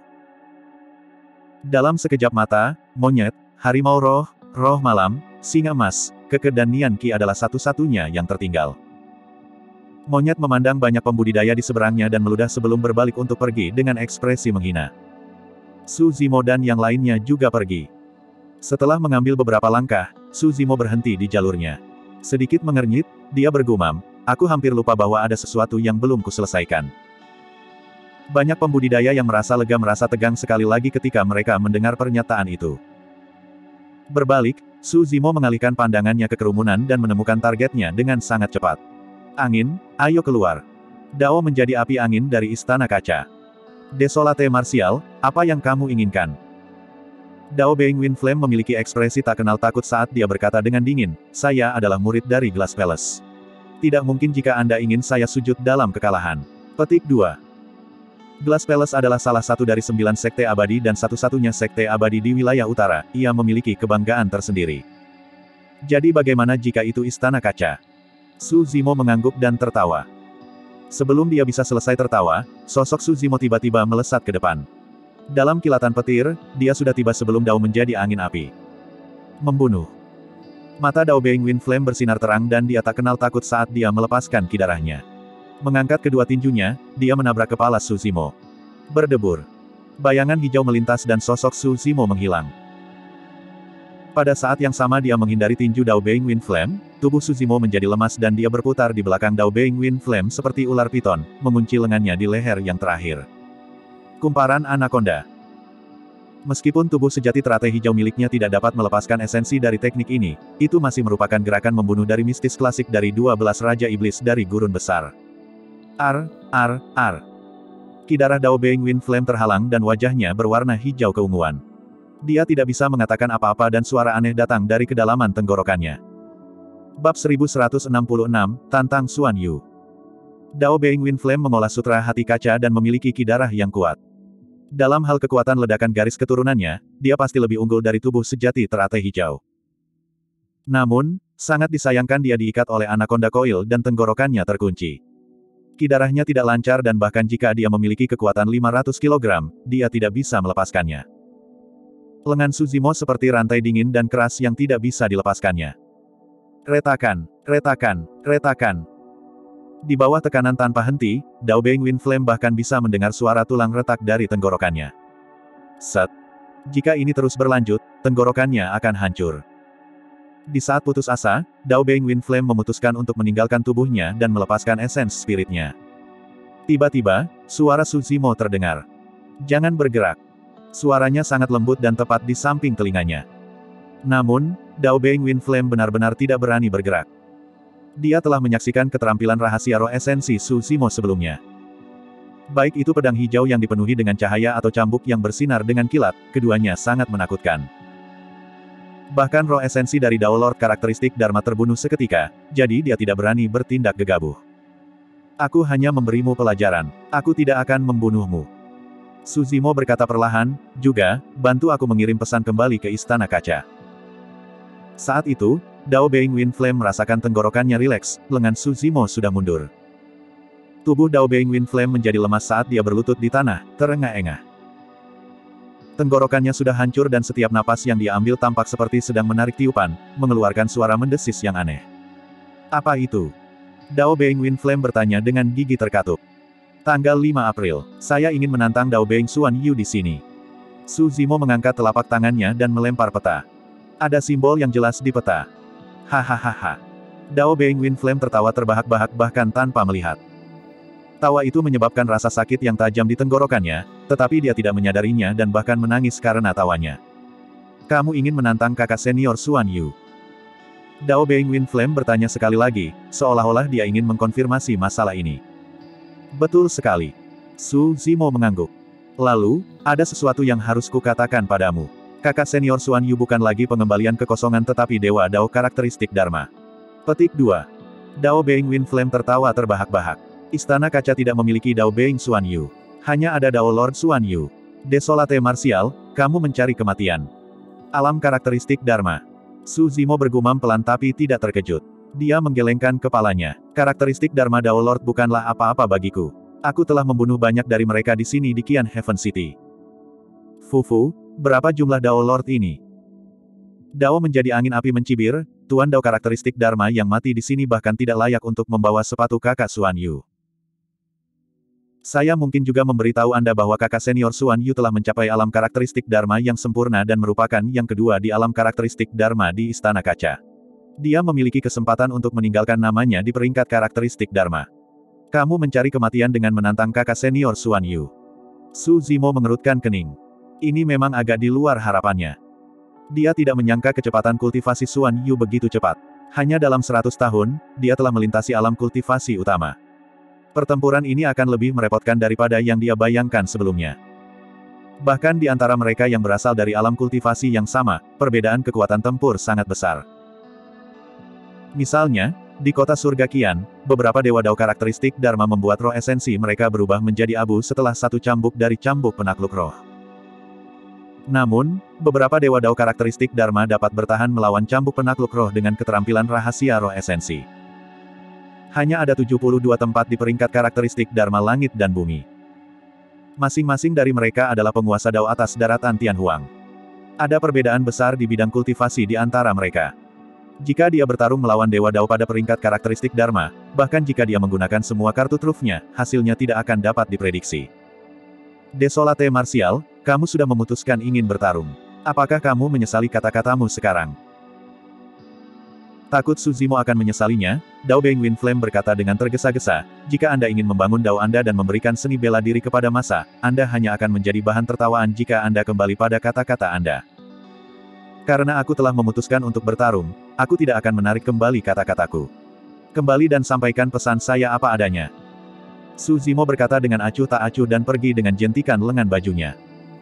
Dalam sekejap mata, monyet, harimau roh, roh malam, singa emas, keke dan Nian Qi adalah satu-satunya yang tertinggal. Monyet memandang banyak pembudidaya di seberangnya dan meludah sebelum berbalik untuk pergi dengan ekspresi menghina. Su Zimo dan yang lainnya juga pergi. Setelah mengambil beberapa langkah, Su Zimo berhenti di jalurnya. Sedikit mengernyit, dia bergumam, aku hampir lupa bahwa ada sesuatu yang belum kuselesaikan. Banyak pembudidaya yang merasa lega merasa tegang sekali lagi ketika mereka mendengar pernyataan itu. Berbalik, Su Zimo mengalihkan pandangannya ke kerumunan dan menemukan targetnya dengan sangat cepat. Angin, ayo keluar. Dao menjadi api angin dari istana kaca. Desolate marsial, apa yang kamu inginkan? Dao Being Wind Flame memiliki ekspresi tak kenal takut saat dia berkata dengan dingin, saya adalah murid dari Glass Palace. Tidak mungkin jika Anda ingin saya sujud dalam kekalahan. Petik 2. Glass Palace adalah salah satu dari 9 sekte abadi dan satu-satunya sekte abadi di wilayah utara, ia memiliki kebanggaan tersendiri. Jadi bagaimana jika itu istana kaca? Su Zimo mengangguk dan tertawa. Sebelum dia bisa selesai tertawa, sosok Su Zimo tiba-tiba melesat ke depan. Dalam kilatan petir, dia sudah tiba sebelum Dao menjadi angin api. Membunuh. Mata Dao Being Wind Flame bersinar terang dan dia tak kenal takut saat dia melepaskan kidarahnya. Mengangkat kedua tinjunya, dia menabrak kepala Su Zimo. Berdebur. Bayangan hijau melintas dan sosok Su Zimo menghilang. Pada saat yang sama dia menghindari tinju Dao Being Wind Flame, tubuh Su Zimo menjadi lemas dan dia berputar di belakang Dao Being Wind Flame seperti ular piton, mengunci lengannya di leher yang terakhir. Kumparan Anaconda. Meskipun tubuh sejati teratai hijau miliknya tidak dapat melepaskan esensi dari teknik ini, itu masih merupakan gerakan membunuh dari mistis klasik dari 12 Raja Iblis dari Gurun Besar. Kidarah Dao Being Wind Flame terhalang dan wajahnya berwarna hijau keunguan. Dia tidak bisa mengatakan apa-apa dan suara aneh datang dari kedalaman tenggorokannya. Bab 1166, Tantang Xuan Yu. Dao Being Wind Flame mengolah sutra hati kaca dan memiliki kidarah yang kuat. Dalam hal kekuatan ledakan garis keturunannya, dia pasti lebih unggul dari tubuh sejati teratai hijau. Namun, sangat disayangkan dia diikat oleh Anaconda Coil dan tenggorokannya terkunci. Kidarahnya tidak lancar dan bahkan jika dia memiliki kekuatan 500 kg, dia tidak bisa melepaskannya. Lengan Su Zimo seperti rantai dingin dan keras yang tidak bisa dilepaskannya. Retakan, retakan, retakan. Di bawah tekanan tanpa henti, Dao Being Wind Flame bahkan bisa mendengar suara tulang retak dari tenggorokannya. Set. Jika ini terus berlanjut, tenggorokannya akan hancur. Di saat putus asa, Dao Being Wind Flame memutuskan untuk meninggalkan tubuhnya dan melepaskan esens spiritnya. Tiba-tiba, suara Su Zimo terdengar. Jangan bergerak. Suaranya sangat lembut dan tepat di samping telinganya. Namun, Dao Being Wind Flame benar-benar tidak berani bergerak. Dia telah menyaksikan keterampilan rahasia roh esensi Su Zimo sebelumnya. Baik itu pedang hijau yang dipenuhi dengan cahaya atau cambuk yang bersinar dengan kilat, keduanya sangat menakutkan. Bahkan roh esensi dari Dao Lord karakteristik Dharma terbunuh seketika, jadi dia tidak berani bertindak gegabah. Aku hanya memberimu pelajaran, aku tidak akan membunuhmu. Su Zimo berkata perlahan, juga, bantu aku mengirim pesan kembali ke Istana Kaca. Saat itu, Dao Being Wind Flame merasakan tenggorokannya rileks, lengan Su Zimo sudah mundur. Tubuh Dao Being Wind Flame menjadi lemas saat dia berlutut di tanah, terengah-engah. Tenggorokannya sudah hancur dan setiap napas yang dia ambil tampak seperti sedang menarik tiupan, mengeluarkan suara mendesis yang aneh. Apa itu? Dao Being Wind Flame bertanya dengan gigi terkatup. Tanggal 5 April, saya ingin menantang Dao Being Xuan Yu di sini. Su Zimo mengangkat telapak tangannya dan melempar peta. Ada simbol yang jelas di peta. Hahaha. Dao Being Wind Flame tertawa terbahak-bahak bahkan tanpa melihat. Tawa itu menyebabkan rasa sakit yang tajam di tenggorokannya, tetapi dia tidak menyadarinya dan bahkan menangis karena tawanya. Kamu ingin menantang kakak senior Xuan Yu? Dao Being Wind Flame bertanya sekali lagi, seolah-olah dia ingin mengkonfirmasi masalah ini. Betul sekali. Su Zimo mengangguk. Lalu, ada sesuatu yang harus kukatakan padamu. Kakak senior Xuan Yu bukan lagi pengembalian kekosongan tetapi dewa Dao karakteristik Dharma. Petik 2. Dao Being Wind Flame tertawa terbahak-bahak. Istana Kaca tidak memiliki Dao Being Xuan Yu. Hanya ada Dao Lord Xuan Yu. Desolate Martial, kamu mencari kematian. Alam karakteristik Dharma. Su Zimo bergumam pelan tapi tidak terkejut. Dia menggelengkan kepalanya. Karakteristik Dharma Dao Lord bukanlah apa-apa bagiku. Aku telah membunuh banyak dari mereka di sini di Qian Heaven City. Fufu, berapa jumlah Dao Lord ini? Dao menjadi angin api mencibir, Tuan Dao karakteristik Dharma yang mati di sini bahkan tidak layak untuk membawa sepatu kakak Xuan Yu. Saya mungkin juga memberitahu Anda bahwa kakak senior Xuan Yu telah mencapai alam karakteristik Dharma yang sempurna dan merupakan yang kedua di alam karakteristik Dharma di Istana Kaca. Dia memiliki kesempatan untuk meninggalkan namanya di peringkat karakteristik Dharma. Kamu mencari kematian dengan menantang kakak senior Xuan Yu. Su Zimo mengerutkan kening. Ini memang agak di luar harapannya. Dia tidak menyangka kecepatan kultivasi Xuan Yu begitu cepat. Hanya dalam 100 tahun, dia telah melintasi alam kultivasi utama. Pertempuran ini akan lebih merepotkan daripada yang dia bayangkan sebelumnya. Bahkan di antara mereka yang berasal dari alam kultivasi yang sama, perbedaan kekuatan tempur sangat besar. Misalnya, di kota surga Qian, beberapa dewa Dao karakteristik Dharma membuat roh esensi mereka berubah menjadi abu setelah satu cambuk dari cambuk penakluk roh. Namun, beberapa dewa Dao karakteristik Dharma dapat bertahan melawan cambuk penakluk roh dengan keterampilan rahasia roh esensi. Hanya ada 72 tempat di peringkat karakteristik Dharma langit dan bumi. Masing-masing dari mereka adalah penguasa Dao atas daratan Tianhuang. Ada perbedaan besar di bidang kultivasi di antara mereka. Jika dia bertarung melawan Dewa Dao pada peringkat karakteristik Dharma, bahkan jika dia menggunakan semua kartu trufnya, hasilnya tidak akan dapat diprediksi. Desolate Martial, kamu sudah memutuskan ingin bertarung. Apakah kamu menyesali kata-katamu sekarang? Takut Su Zimo akan menyesalinya, Dao Beng Wind Flame berkata dengan tergesa-gesa, jika Anda ingin membangun Dao Anda dan memberikan seni bela diri kepada massa, Anda hanya akan menjadi bahan tertawaan jika Anda kembali pada kata-kata Anda. Karena aku telah memutuskan untuk bertarung, aku tidak akan menarik kembali kata-kataku. Kembali dan sampaikan pesan saya apa adanya. Su Zimo berkata dengan acuh tak acuh dan pergi dengan jentikan lengan bajunya.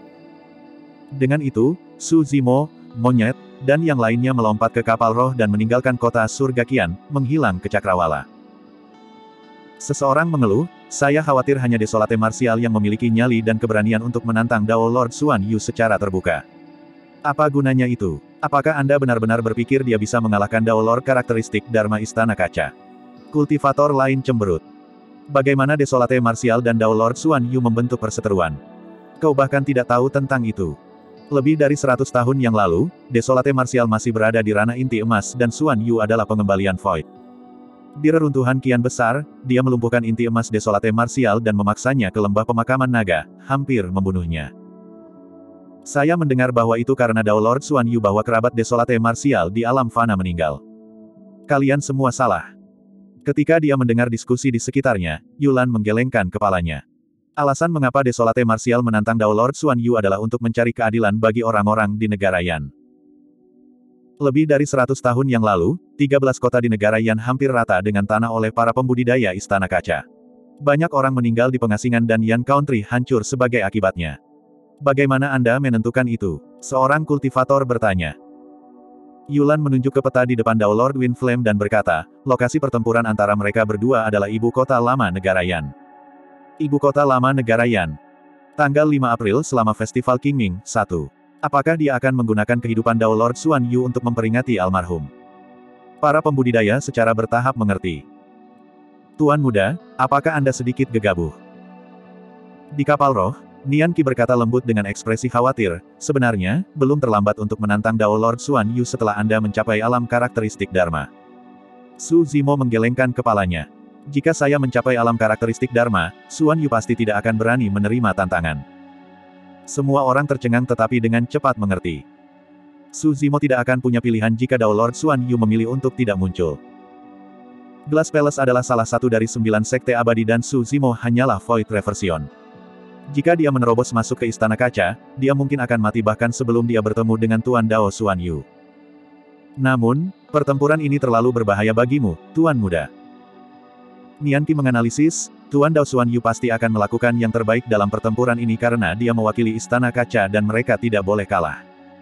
Dengan itu, Su Zimo, monyet, dan yang lainnya melompat ke kapal roh dan meninggalkan kota surga Qian, menghilang ke cakrawala. Seseorang mengeluh, saya khawatir hanya Desolate Martial yang memiliki nyali dan keberanian untuk menantang Dao Lord Xuan Yu secara terbuka. Apa gunanya itu? Apakah Anda benar-benar berpikir dia bisa mengalahkan Dao Lord karakteristik Dharma Istana Kaca? Kultivator lain cemberut. Bagaimana Desolate Martial dan Dao Lord Xuan Yu membentuk perseteruan? Kau bahkan tidak tahu tentang itu. Lebih dari 100 tahun yang lalu, Desolate Martial masih berada di ranah inti emas dan Xuan Yu adalah pengembalian Void. Di reruntuhan kian besar, dia melumpuhkan inti emas Desolate Martial dan memaksanya ke lembah pemakaman naga, hampir membunuhnya. Saya mendengar bahwa itu karena Dao Lord Xuan Yu bahwa kerabat Desolate Martial di alam fana meninggal. Kalian semua salah. Ketika dia mendengar diskusi di sekitarnya, Yulan menggelengkan kepalanya. Alasan mengapa Desolate Martial menantang Dao Lord Xuan Yu adalah untuk mencari keadilan bagi orang-orang di negara Yan. Lebih dari 100 tahun yang lalu, 13 kota di negara Yan hampir rata dengan tanah oleh para pembudidaya Istana Kaca. Banyak orang meninggal di pengasingan dan Yan Country hancur sebagai akibatnya. Bagaimana Anda menentukan itu? Seorang kultivator bertanya. Yulan menunjuk ke peta di depan Dao Lord Wind Flame dan berkata, lokasi pertempuran antara mereka berdua adalah ibu kota lama negara Yan. Ibu kota lama negara Yan. Tanggal 5 April selama Festival Qingming, 1. Apakah dia akan menggunakan kehidupan Dao Lord Xuan Yu untuk memperingati almarhum? Para pembudidaya secara bertahap mengerti. Tuan muda, apakah Anda sedikit gegabah? Di kapal roh, Nian Qi berkata lembut dengan ekspresi khawatir, sebenarnya, belum terlambat untuk menantang Dao Lord Xuan Yu setelah Anda mencapai alam karakteristik Dharma. Su Zimo menggelengkan kepalanya. Jika saya mencapai alam karakteristik Dharma, Xuan Yu pasti tidak akan berani menerima tantangan. Semua orang tercengang tetapi dengan cepat mengerti. Su Zimo tidak akan punya pilihan jika Dao Lord Xuan Yu memilih untuk tidak muncul. Glass Palace adalah salah satu dari 9 sekte abadi dan Su Zimo hanyalah Void Reversion. Jika dia menerobos masuk ke Istana Kaca, dia mungkin akan mati bahkan sebelum dia bertemu dengan Tuan Dao Xuan Yu. Namun, pertempuran ini terlalu berbahaya bagimu, Tuan muda. Nian Qi menganalisis, Tuan Dao Xuan Yu pasti akan melakukan yang terbaik dalam pertempuran ini karena dia mewakili Istana Kaca dan mereka tidak boleh kalah.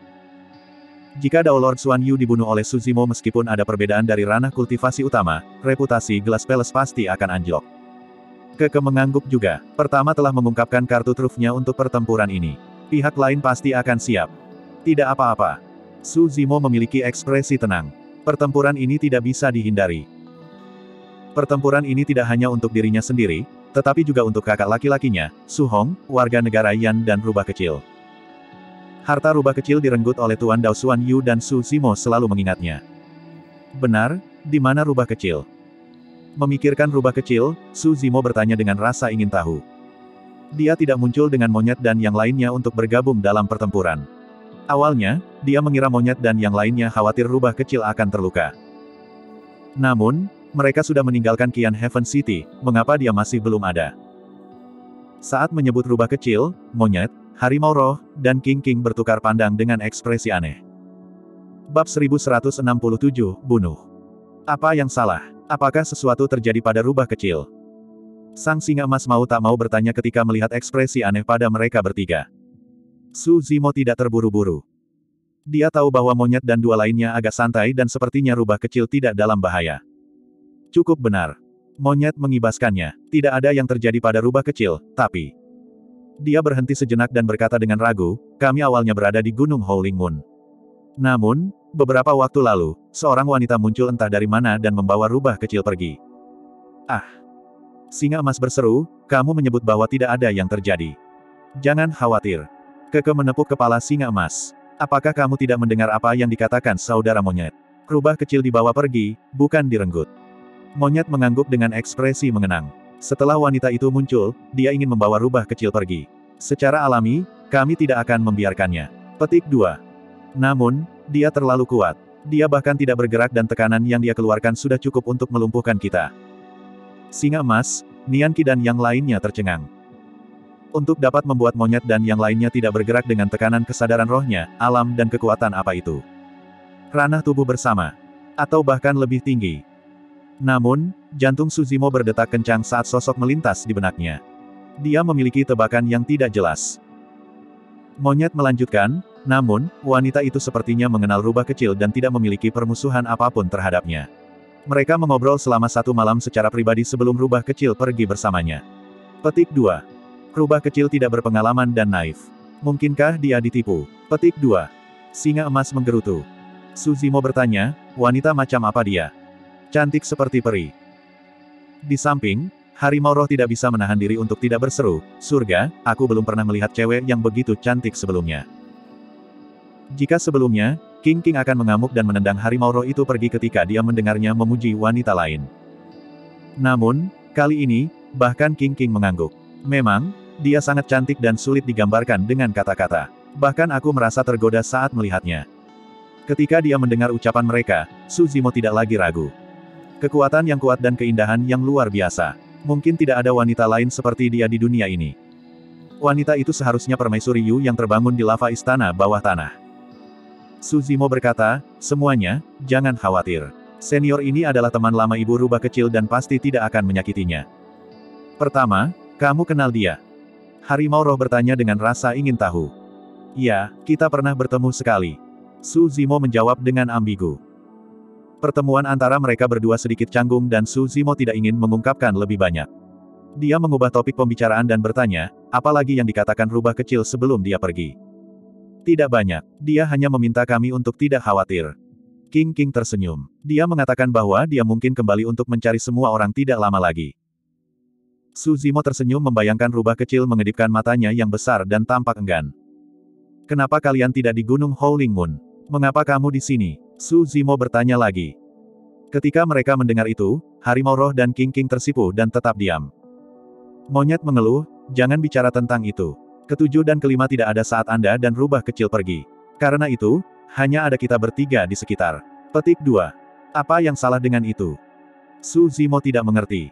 Jika Dao Lord Xuan Yu dibunuh oleh Su Zimo meskipun ada perbedaan dari ranah kultivasi utama, reputasi Glass Palace pasti akan anjlok. Keke mengangguk juga, pertama telah mengungkapkan kartu trufnya untuk pertempuran ini. Pihak lain pasti akan siap. Tidak apa-apa. Su Zimo memiliki ekspresi tenang. Pertempuran ini tidak bisa dihindari. Pertempuran ini tidak hanya untuk dirinya sendiri, tetapi juga untuk kakak laki-lakinya, Su Hong, warga negara Yan dan rubah kecil. Harta rubah kecil direnggut oleh Tuan Dao Xuan Yu dan Su Zimo selalu mengingatnya. Benar, di mana rubah kecil? Memikirkan rubah kecil, Su Zimo bertanya dengan rasa ingin tahu. Dia tidak muncul dengan monyet dan yang lainnya untuk bergabung dalam pertempuran. Awalnya, dia mengira monyet dan yang lainnya khawatir rubah kecil akan terluka. Namun, mereka sudah meninggalkan Qian Heaven City, mengapa dia masih belum ada? Saat menyebut rubah kecil, monyet, harimau roh, dan King bertukar pandang dengan ekspresi aneh. Bab 1167, Bunuh. Apa yang salah? Apakah sesuatu terjadi pada rubah kecil? Sang singa emas mau tak mau bertanya ketika melihat ekspresi aneh pada mereka bertiga. Su Zimo tidak terburu-buru. Dia tahu bahwa monyet dan dua lainnya agak santai dan sepertinya rubah kecil tidak dalam bahaya. Cukup benar. Monyet mengibaskannya. Tidak ada yang terjadi pada rubah kecil, tapi... Dia berhenti sejenak dan berkata dengan ragu, kami awalnya berada di Gunung Howling Moon. Namun, beberapa waktu lalu, seorang wanita muncul entah dari mana dan membawa rubah kecil pergi. Ah! Singa emas berseru, kamu menyebut bahwa tidak ada yang terjadi. Jangan khawatir. Keke menepuk kepala singa emas. Apakah kamu tidak mendengar apa yang dikatakan saudara monyet? Rubah kecil dibawa pergi, bukan direnggut. Monyet mengangguk dengan ekspresi mengenang. Setelah wanita itu muncul, dia ingin membawa rubah kecil pergi. Secara alami, kami tidak akan membiarkannya. Petik 2. Namun, dia terlalu kuat. Dia bahkan tidak bergerak dan tekanan yang dia keluarkan sudah cukup untuk melumpuhkan kita. Singa emas, Nian Qi dan yang lainnya tercengang. Untuk dapat membuat monyet dan yang lainnya tidak bergerak dengan tekanan kesadaran rohnya, alam dan kekuatan apa itu? Ranah tubuh bersama. Atau bahkan lebih tinggi. Namun, jantung Su Zimo berdetak kencang saat sosok melintas di benaknya. Dia memiliki tebakan yang tidak jelas. Monyet melanjutkan, namun, wanita itu sepertinya mengenal rubah kecil dan tidak memiliki permusuhan apapun terhadapnya. Mereka mengobrol selama satu malam secara pribadi sebelum rubah kecil pergi bersamanya. Petik 2. Rubah kecil tidak berpengalaman dan naif. Mungkinkah dia ditipu? Petik 2. Singa emas menggerutu. Su Zimo bertanya, wanita macam apa dia? Cantik seperti peri. Di samping, harimau roh tidak bisa menahan diri untuk tidak berseru, surga, aku belum pernah melihat cewek yang begitu cantik sebelumnya. Jika sebelumnya, King akan mengamuk dan menendang harimau roh itu pergi ketika dia mendengarnya memuji wanita lain. Namun, kali ini, bahkan King mengangguk. Memang, dia sangat cantik dan sulit digambarkan dengan kata-kata. Bahkan aku merasa tergoda saat melihatnya. Ketika dia mendengar ucapan mereka, Su Zimo tidak lagi ragu. Kekuatan yang kuat dan keindahan yang luar biasa. Mungkin tidak ada wanita lain seperti dia di dunia ini. Wanita itu seharusnya permaisuri Yu yang terbangun di lava istana bawah tanah. Su Zimo berkata, semuanya, jangan khawatir. Senior ini adalah teman lama ibu rubah kecil dan pasti tidak akan menyakitinya. Pertama, kamu kenal dia? Harimau roh bertanya dengan rasa ingin tahu. Ya, kita pernah bertemu sekali. Su Zimo menjawab dengan ambigu. Pertemuan antara mereka berdua sedikit canggung dan Su Zimo tidak ingin mengungkapkan lebih banyak. Dia mengubah topik pembicaraan dan bertanya, apalagi yang dikatakan rubah kecil sebelum dia pergi. Tidak banyak, dia hanya meminta kami untuk tidak khawatir. King tersenyum. Dia mengatakan bahwa dia mungkin kembali untuk mencari semua orang tidak lama lagi. Su Zimo tersenyum membayangkan rubah kecil mengedipkan matanya yang besar dan tampak enggan. Kenapa kalian tidak di Gunung Howling Moon? Mengapa kamu di sini? Su Zimo bertanya lagi. Ketika mereka mendengar itu, harimau roh dan King tersipu dan tetap diam. Monyet mengeluh, jangan bicara tentang itu. Ketujuh dan kelima tidak ada saat Anda dan rubah kecil pergi. Karena itu, hanya ada kita bertiga di sekitar. Petik 2. Apa yang salah dengan itu? Su Zimo tidak mengerti.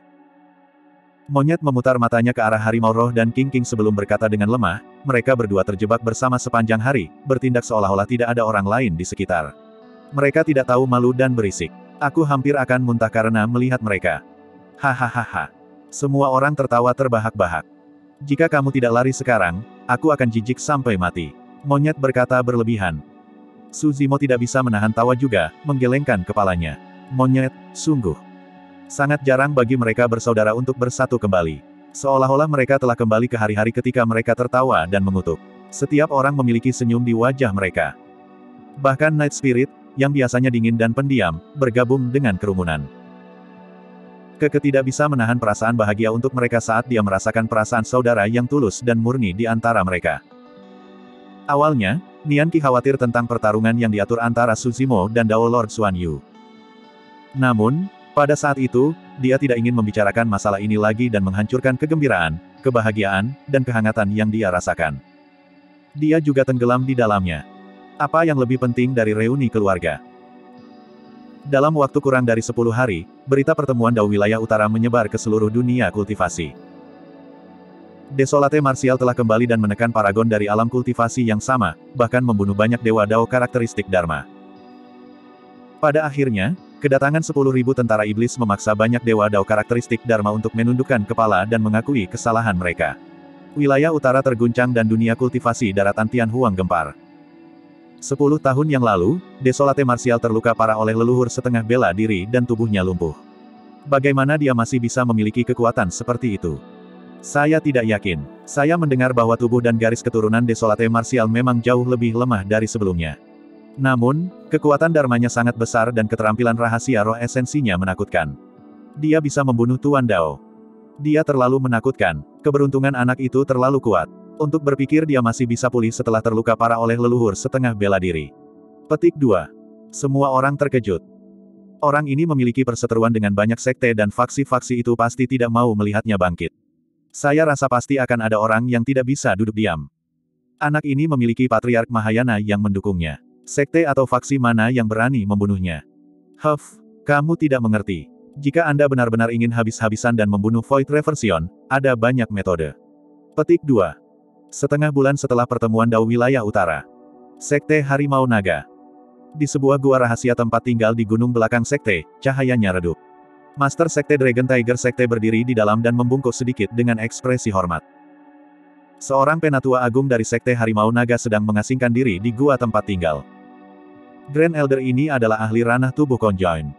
Monyet memutar matanya ke arah harimau roh dan King sebelum berkata dengan lemah, mereka berdua terjebak bersama sepanjang hari, bertindak seolah-olah tidak ada orang lain di sekitar. Mereka tidak tahu malu dan berisik. Aku hampir akan muntah karena melihat mereka. Hahaha. Semua orang tertawa terbahak-bahak. Jika kamu tidak lari sekarang, aku akan jijik sampai mati. Monyet berkata berlebihan. Su Zimo tidak bisa menahan tawa juga, menggelengkan kepalanya. Monyet, sungguh. Sangat jarang bagi mereka bersaudara untuk bersatu kembali. Seolah-olah mereka telah kembali ke hari-hari ketika mereka tertawa dan mengutuk. Setiap orang memiliki senyum di wajah mereka. Bahkan Night Spirit, yang biasanya dingin dan pendiam, bergabung dengan kerumunan. Keke tidak bisa menahan perasaan bahagia untuk mereka saat dia merasakan perasaan saudara yang tulus dan murni di antara mereka. Awalnya, Nian Qi khawatir tentang pertarungan yang diatur antara Su Zimo dan Dao Lord Xuan Yu. Namun, pada saat itu, dia tidak ingin membicarakan masalah ini lagi dan menghancurkan kegembiraan, kebahagiaan, dan kehangatan yang dia rasakan. Dia juga tenggelam di dalamnya. Apa yang lebih penting dari reuni keluarga? Dalam waktu kurang dari 10 hari, berita pertemuan Dao wilayah utara menyebar ke seluruh dunia kultivasi. Desolate Martial telah kembali dan menekan paragon dari alam kultivasi yang sama, bahkan membunuh banyak dewa Dao karakteristik Dharma. Pada akhirnya, kedatangan 10.000 tentara iblis memaksa banyak dewa Dao karakteristik Dharma untuk menundukkan kepala dan mengakui kesalahan mereka. Wilayah utara terguncang dan dunia kultivasi daratan Tianhuang gempar. 10 tahun yang lalu, Desolate Martial terluka parah oleh leluhur setengah bela diri dan tubuhnya lumpuh. Bagaimana dia masih bisa memiliki kekuatan seperti itu? Saya tidak yakin. Saya mendengar bahwa tubuh dan garis keturunan Desolate Martial memang jauh lebih lemah dari sebelumnya. Namun, kekuatan dharmanya sangat besar dan keterampilan rahasia roh esensinya menakutkan. Dia bisa membunuh Tuan Dao. Dia terlalu menakutkan. Keberuntungan anak itu terlalu kuat. Untuk berpikir dia masih bisa pulih setelah terluka parah oleh leluhur setengah bela diri. Petik 2. Semua orang terkejut. Orang ini memiliki perseteruan dengan banyak sekte dan faksi-faksi itu pasti tidak mau melihatnya bangkit. Saya rasa pasti akan ada orang yang tidak bisa duduk diam. Anak ini memiliki Patriark Mahayana yang mendukungnya. Sekte atau faksi mana yang berani membunuhnya? Kamu tidak mengerti. Jika Anda benar-benar ingin habis-habisan dan membunuh Void Reversion, ada banyak metode. Petik 2. Setengah bulan setelah pertemuan Dao wilayah utara. Sekte Harimau Naga. Di sebuah gua rahasia tempat tinggal di gunung belakang sekte, cahayanya redup. Master Sekte Dragon Tiger Sekte berdiri di dalam dan membungkuk sedikit dengan ekspresi hormat. Seorang penatua agung dari Sekte Harimau Naga sedang mengasingkan diri di gua tempat tinggal. Grand Elder ini adalah ahli ranah tubuh conjoin.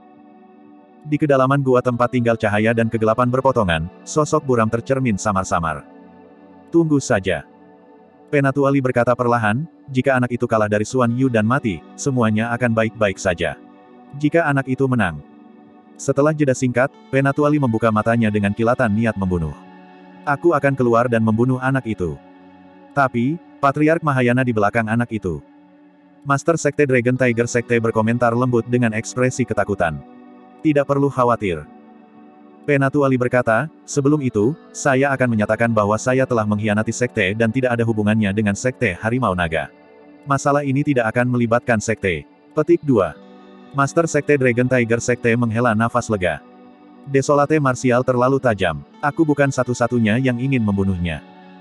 Di kedalaman gua tempat tinggal cahaya dan kegelapan berpotongan, sosok buram tercermin samar-samar. Tunggu saja. Penatua Li berkata perlahan, jika anak itu kalah dari Xuan Yu dan mati, semuanya akan baik-baik saja. Jika anak itu menang. Setelah jeda singkat, Penatua Li membuka matanya dengan kilatan niat membunuh. Aku akan keluar dan membunuh anak itu. Tapi, Patriark Mahayana di belakang anak itu. Master Sekte Dragon Tiger Sekte berkomentar lembut dengan ekspresi ketakutan. Tidak perlu khawatir. Penatua Li berkata, sebelum itu, saya akan menyatakan bahwa saya telah mengkhianati sekte dan tidak ada hubungannya dengan sekte Harimau Naga. Masalah ini tidak akan melibatkan sekte. Petik 2. Master Sekte Dragon Tiger Sekte menghela nafas lega. Desolate Martial terlalu tajam. Aku bukan satu-satunya yang ingin membunuhnya.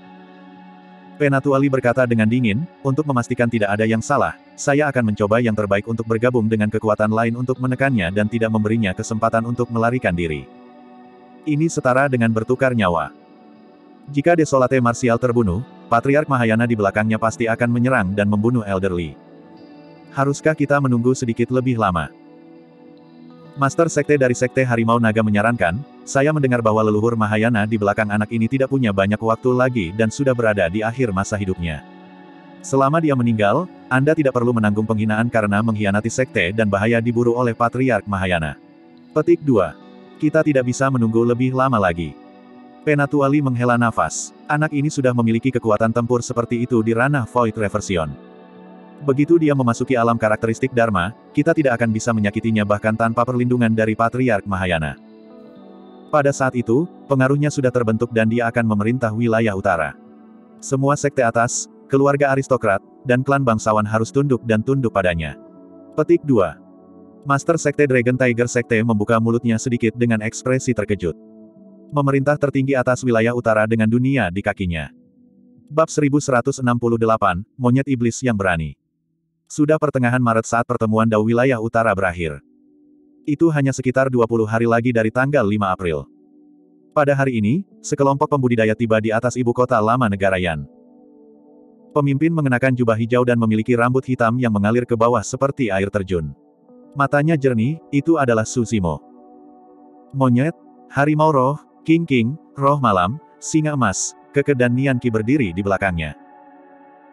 Penatua Li berkata dengan dingin, untuk memastikan tidak ada yang salah, saya akan mencoba yang terbaik untuk bergabung dengan kekuatan lain untuk menekannya dan tidak memberinya kesempatan untuk melarikan diri. Ini setara dengan bertukar nyawa. Jika Desolate Martial terbunuh, Patriark Mahayana di belakangnya pasti akan menyerang dan membunuh Elder Li. Haruskah kita menunggu sedikit lebih lama? Master Sekte dari Sekte Harimau Naga menyarankan, saya mendengar bahwa leluhur Mahayana di belakang anak ini tidak punya banyak waktu lagi dan sudah berada di akhir masa hidupnya. Selama dia meninggal, Anda tidak perlu menanggung penghinaan karena mengkhianati sekte dan bahaya diburu oleh Patriark Mahayana. Petik 2. Kita tidak bisa menunggu lebih lama lagi. Penatua Li menghela nafas. Anak ini sudah memiliki kekuatan tempur seperti itu di ranah Void Reversion. Begitu dia memasuki alam karakteristik Dharma, kita tidak akan bisa menyakitinya bahkan tanpa perlindungan dari Patriark Mahayana. Pada saat itu, pengaruhnya sudah terbentuk dan dia akan memerintah wilayah utara. Semua sekte atas, keluarga aristokrat, dan klan bangsawan harus tunduk dan tunduk padanya. Petik 2. Master Sekte Dragon Tiger Sekte membuka mulutnya sedikit dengan ekspresi terkejut. Memerintah tertinggi atas wilayah utara dengan dunia di kakinya. Bab 1168, Monyet Iblis yang Berani. Sudah pertengahan Maret saat pertemuan Dao wilayah utara berakhir. Itu hanya sekitar 20 hari lagi dari tanggal 5 April. Pada hari ini, sekelompok pembudidaya tiba di atas ibu kota lama negara Yan. Pemimpin mengenakan jubah hijau dan memiliki rambut hitam yang mengalir ke bawah seperti air terjun. Matanya jernih, itu adalah Su Zimo. Monyet, Harimau Roh, King, Roh Malam, Singa Emas, Keke dan Nian Qi berdiri di belakangnya.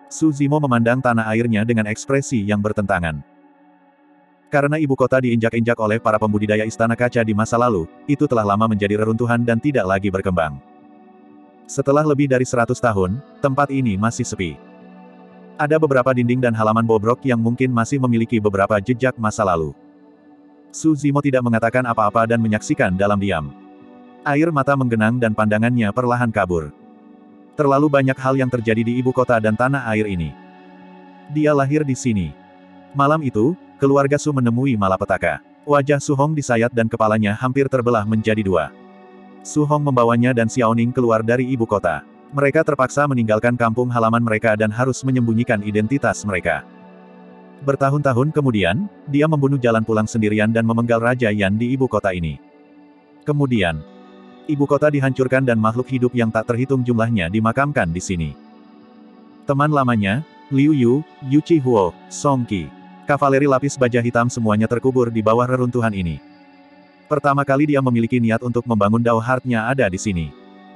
Su Zimo memandang tanah airnya dengan ekspresi yang bertentangan. Karena ibu kota diinjak-injak oleh para pembudidaya istana kaca di masa lalu, itu telah lama menjadi reruntuhan dan tidak lagi berkembang. Setelah lebih dari 100 tahun, tempat ini masih sepi. Ada beberapa dinding dan halaman bobrok yang mungkin masih memiliki beberapa jejak masa lalu. Su Zimo tidak mengatakan apa-apa dan menyaksikan dalam diam. Air mata menggenang dan pandangannya perlahan kabur. Terlalu banyak hal yang terjadi di ibu kota dan tanah air ini. Dia lahir di sini. Malam itu, keluarga Su menemui malapetaka. Wajah Su Hong disayat dan kepalanya hampir terbelah menjadi dua. Su Hong membawanya dan Xiaoning keluar dari ibu kota. Mereka terpaksa meninggalkan kampung halaman mereka dan harus menyembunyikan identitas mereka. Bertahun-tahun kemudian, dia membunuh jalan pulang sendirian dan memenggal Raja Yan di ibu kota ini. Kemudian, ibu kota dihancurkan dan makhluk hidup yang tak terhitung jumlahnya dimakamkan di sini. Teman lamanya, Liu Yu, Yu Chi Huo, Song Qi, kavaleri lapis baja hitam semuanya terkubur di bawah reruntuhan ini. Pertama kali dia memiliki niat untuk membangun Dao Heart-nya ada di sini.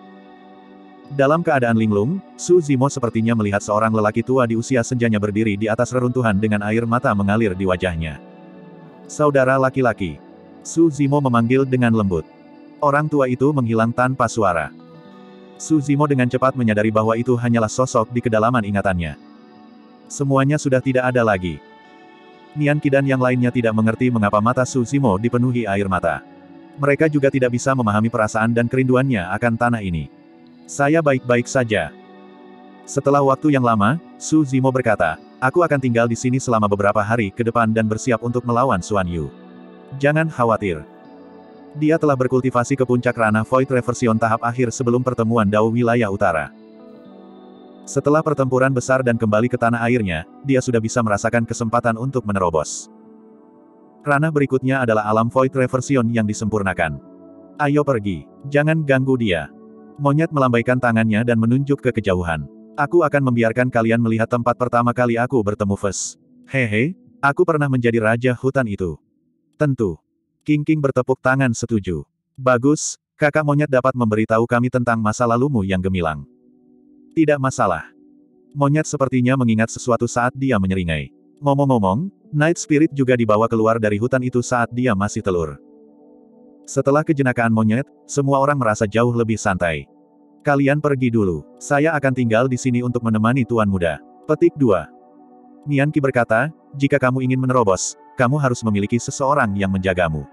Dalam keadaan linglung, Su Zimo sepertinya melihat seorang lelaki tua di usia senjanya berdiri di atas reruntuhan dengan air mata mengalir di wajahnya. Saudara laki-laki. Su Zimo memanggil dengan lembut. Orang tua itu menghilang tanpa suara. Su Zimo dengan cepat menyadari bahwa itu hanyalah sosok di kedalaman ingatannya. Semuanya sudah tidak ada lagi. Nian Qi dan yang lainnya tidak mengerti mengapa mata Su Zimo dipenuhi air mata. Mereka juga tidak bisa memahami perasaan dan kerinduannya akan tanah ini. Saya baik-baik saja. Setelah waktu yang lama, Su Zimo berkata, aku akan tinggal di sini selama beberapa hari ke depan dan bersiap untuk melawan Xuan Yu. Jangan khawatir. Dia telah berkultivasi ke puncak ranah Void Reversion tahap akhir sebelum pertemuan Dao wilayah utara. Setelah pertempuran besar dan kembali ke tanah airnya, dia sudah bisa merasakan kesempatan untuk menerobos. Ranah berikutnya adalah alam Void Reversion yang disempurnakan. Ayo pergi. Jangan ganggu dia. Monyet melambaikan tangannya dan menunjuk ke kejauhan. Aku akan membiarkan kalian melihat tempat pertama kali aku bertemu Fes. Hehe, aku pernah menjadi raja hutan itu. Tentu. King King bertepuk tangan setuju. Bagus, kakak monyet dapat memberitahu kami tentang masa lalumu yang gemilang. Tidak masalah. Monyet sepertinya mengingat sesuatu saat dia menyeringai. Ngomong-ngomong, Night Spirit juga dibawa keluar dari hutan itu saat dia masih telur. Setelah kejenakaan monyet, semua orang merasa jauh lebih santai. Kalian pergi dulu. Saya akan tinggal di sini untuk menemani Tuan Muda. Petik 2. Nian Qi berkata, jika kamu ingin menerobos, kamu harus memiliki seseorang yang menjagamu.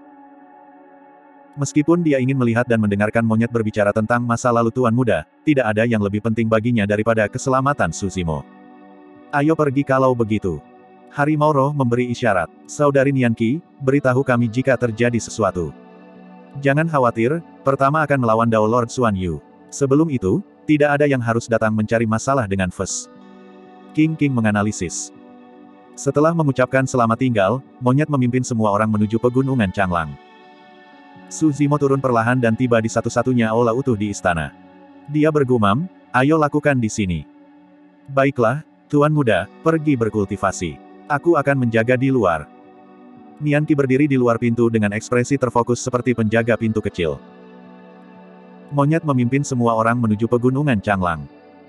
Meskipun dia ingin melihat dan mendengarkan monyet berbicara tentang masa lalu Tuan Muda, tidak ada yang lebih penting baginya daripada keselamatan Su Zimo. Ayo pergi kalau begitu. Harimau Roh memberi isyarat. Saudari Nian Qi, beritahu kami jika terjadi sesuatu. Jangan khawatir, pertama akan melawan Dao Lord Xuan Yu. Sebelum itu, tidak ada yang harus datang mencari masalah dengan Fes. King King menganalisis. Setelah mengucapkan selamat tinggal, monyet memimpin semua orang menuju pegunungan Changlang. Su Zimo turun perlahan dan tiba di satu-satunya aula utuh di istana. Dia bergumam, ayo lakukan di sini. Baiklah, Tuan Muda, pergi berkultivasi. Aku akan menjaga di luar. Nian Qi berdiri di luar pintu dengan ekspresi terfokus seperti penjaga pintu kecil. Monyet memimpin semua orang menuju pegunungan Changlang.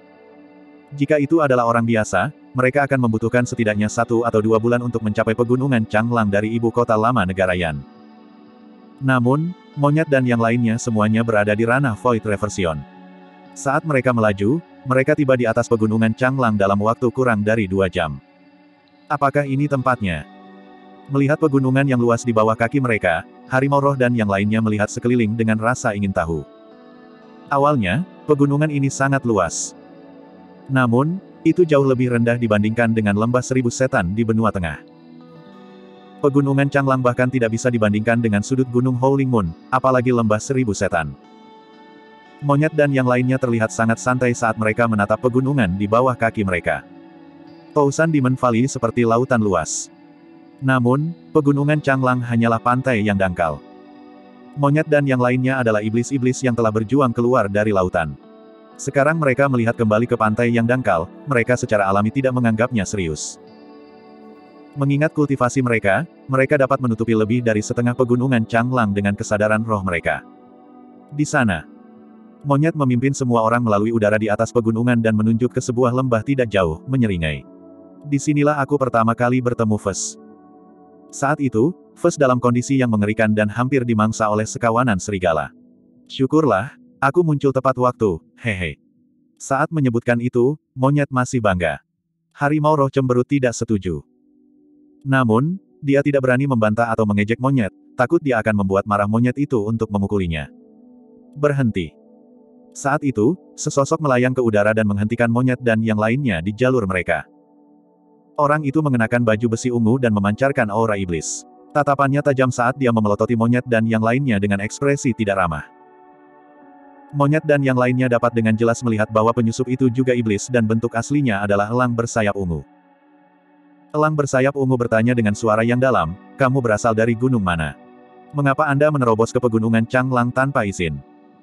Jika itu adalah orang biasa, mereka akan membutuhkan setidaknya 1 atau 2 bulan untuk mencapai pegunungan Changlang dari ibu kota lama negara Yan. Namun, monyet dan yang lainnya semuanya berada di ranah Void Reversion. Saat mereka melaju, mereka tiba di atas pegunungan Changlang dalam waktu kurang dari 2 jam. Apakah ini tempatnya? Melihat pegunungan yang luas di bawah kaki mereka, Harimau Roh dan yang lainnya melihat sekeliling dengan rasa ingin tahu. Awalnya, pegunungan ini sangat luas. Namun, itu jauh lebih rendah dibandingkan dengan lembah 1000 setan di benua tengah. Pegunungan Changlang bahkan tidak bisa dibandingkan dengan sudut gunung Howling Moon, apalagi lembah 1000 setan. Monyet dan yang lainnya terlihat sangat santai saat mereka menatap pegunungan di bawah kaki mereka. Tousan Demon Valley seperti lautan luas. Namun, pegunungan Changlang hanyalah pantai yang dangkal. Monyet dan yang lainnya adalah iblis-iblis yang telah berjuang keluar dari lautan. Sekarang mereka melihat kembali ke pantai yang dangkal, mereka secara alami tidak menganggapnya serius. Mengingat kultivasi mereka, mereka dapat menutupi lebih dari setengah pegunungan Changlang dengan kesadaran roh mereka. Di sana, Monyet memimpin semua orang melalui udara di atas pegunungan dan menunjuk ke sebuah lembah tidak jauh, menyeringai. Disinilah aku pertama kali bertemu Fes. Saat itu, Fes dalam kondisi yang mengerikan dan hampir dimangsa oleh sekawanan serigala. Syukurlah, aku muncul tepat waktu, hehe. Saat menyebutkan itu, monyet masih bangga. Harimau roh cemberut tidak setuju. Namun, dia tidak berani membantah atau mengejek monyet, takut dia akan membuat marah monyet itu untuk memukulinya. Berhenti. Saat itu, sesosok melayang ke udara dan menghentikan monyet dan yang lainnya di jalur mereka. Orang itu mengenakan baju besi ungu dan memancarkan aura iblis. Tatapannya tajam saat dia memelototi monyet dan yang lainnya dengan ekspresi tidak ramah. Monyet dan yang lainnya dapat dengan jelas melihat bahwa penyusup itu juga iblis dan bentuk aslinya adalah elang bersayap ungu. Elang bersayap ungu bertanya dengan suara yang dalam, "Kamu berasal dari gunung mana? Mengapa Anda menerobos ke pegunungan Changlang tanpa izin?"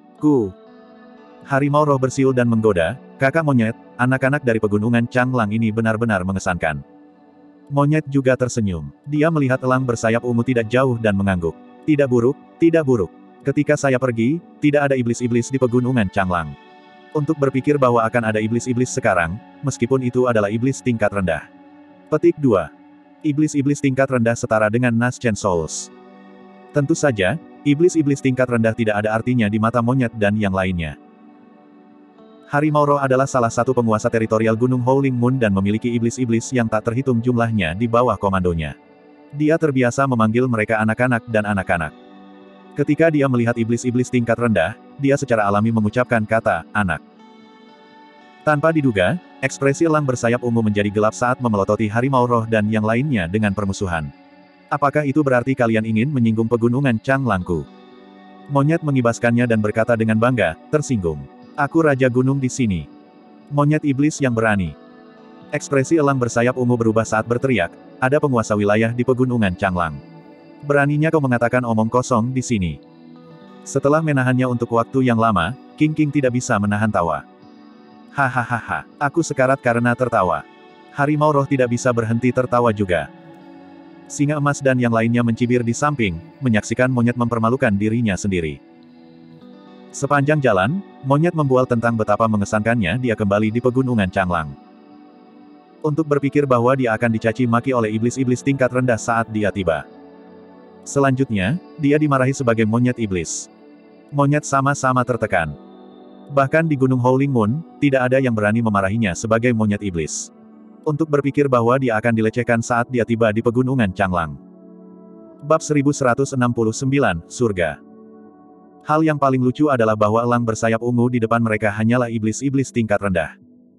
Harimau roh bersiul dan menggoda, "Kakak monyet, anak-anak dari pegunungan Changlang ini benar-benar mengesankan." Monyet juga tersenyum. Dia melihat elang bersayap ungu tidak jauh dan mengangguk. "Tidak buruk, tidak buruk. Ketika saya pergi, tidak ada iblis-iblis di pegunungan Changlang. Untuk berpikir bahwa akan ada iblis-iblis sekarang, meskipun itu adalah iblis tingkat rendah." Petik 2. Iblis-iblis tingkat rendah setara dengan Naschen Souls. Tentu saja, iblis-iblis tingkat rendah tidak ada artinya di mata monyet dan yang lainnya. Harimau roh adalah salah satu penguasa teritorial Gunung Howling Moon dan memiliki iblis-iblis yang tak terhitung jumlahnya di bawah komandonya. Dia terbiasa memanggil mereka anak-anak dan anak-anak. Ketika dia melihat iblis-iblis tingkat rendah, dia secara alami mengucapkan kata, "anak." Tanpa diduga, ekspresi elang bersayap ungu menjadi gelap saat memelototi harimau roh dan yang lainnya dengan permusuhan. "Apakah itu berarti kalian ingin menyinggung pegunungan Changlangku?" Monyet mengibaskannya dan berkata dengan bangga, tersinggung. "Aku raja gunung di sini. Monyet iblis yang berani." Ekspresi elang bersayap ungu berubah saat berteriak, "Ada penguasa wilayah di pegunungan Changlang. Beraninya kau mengatakan omong kosong di sini?" Setelah menahannya untuk waktu yang lama, King tidak bisa menahan tawa. "Hahaha, aku sekarat karena tertawa." Harimau roh tidak bisa berhenti tertawa juga. Singa emas dan yang lainnya mencibir di samping, menyaksikan monyet mempermalukan dirinya sendiri. Sepanjang jalan, monyet membual tentang betapa mengesankannya dia kembali di pegunungan Changlang. Untuk berpikir bahwa dia akan dicaci maki oleh iblis-iblis tingkat rendah saat dia tiba. Selanjutnya, dia dimarahi sebagai monyet iblis. Monyet sama-sama tertekan. Bahkan di Gunung Howling Moon, tidak ada yang berani memarahinya sebagai monyet iblis. Untuk berpikir bahwa dia akan dilecehkan saat dia tiba di pegunungan Changlang. Bab 1169, Surga. Hal yang paling lucu adalah bahwa elang bersayap ungu di depan mereka hanyalah iblis-iblis tingkat rendah.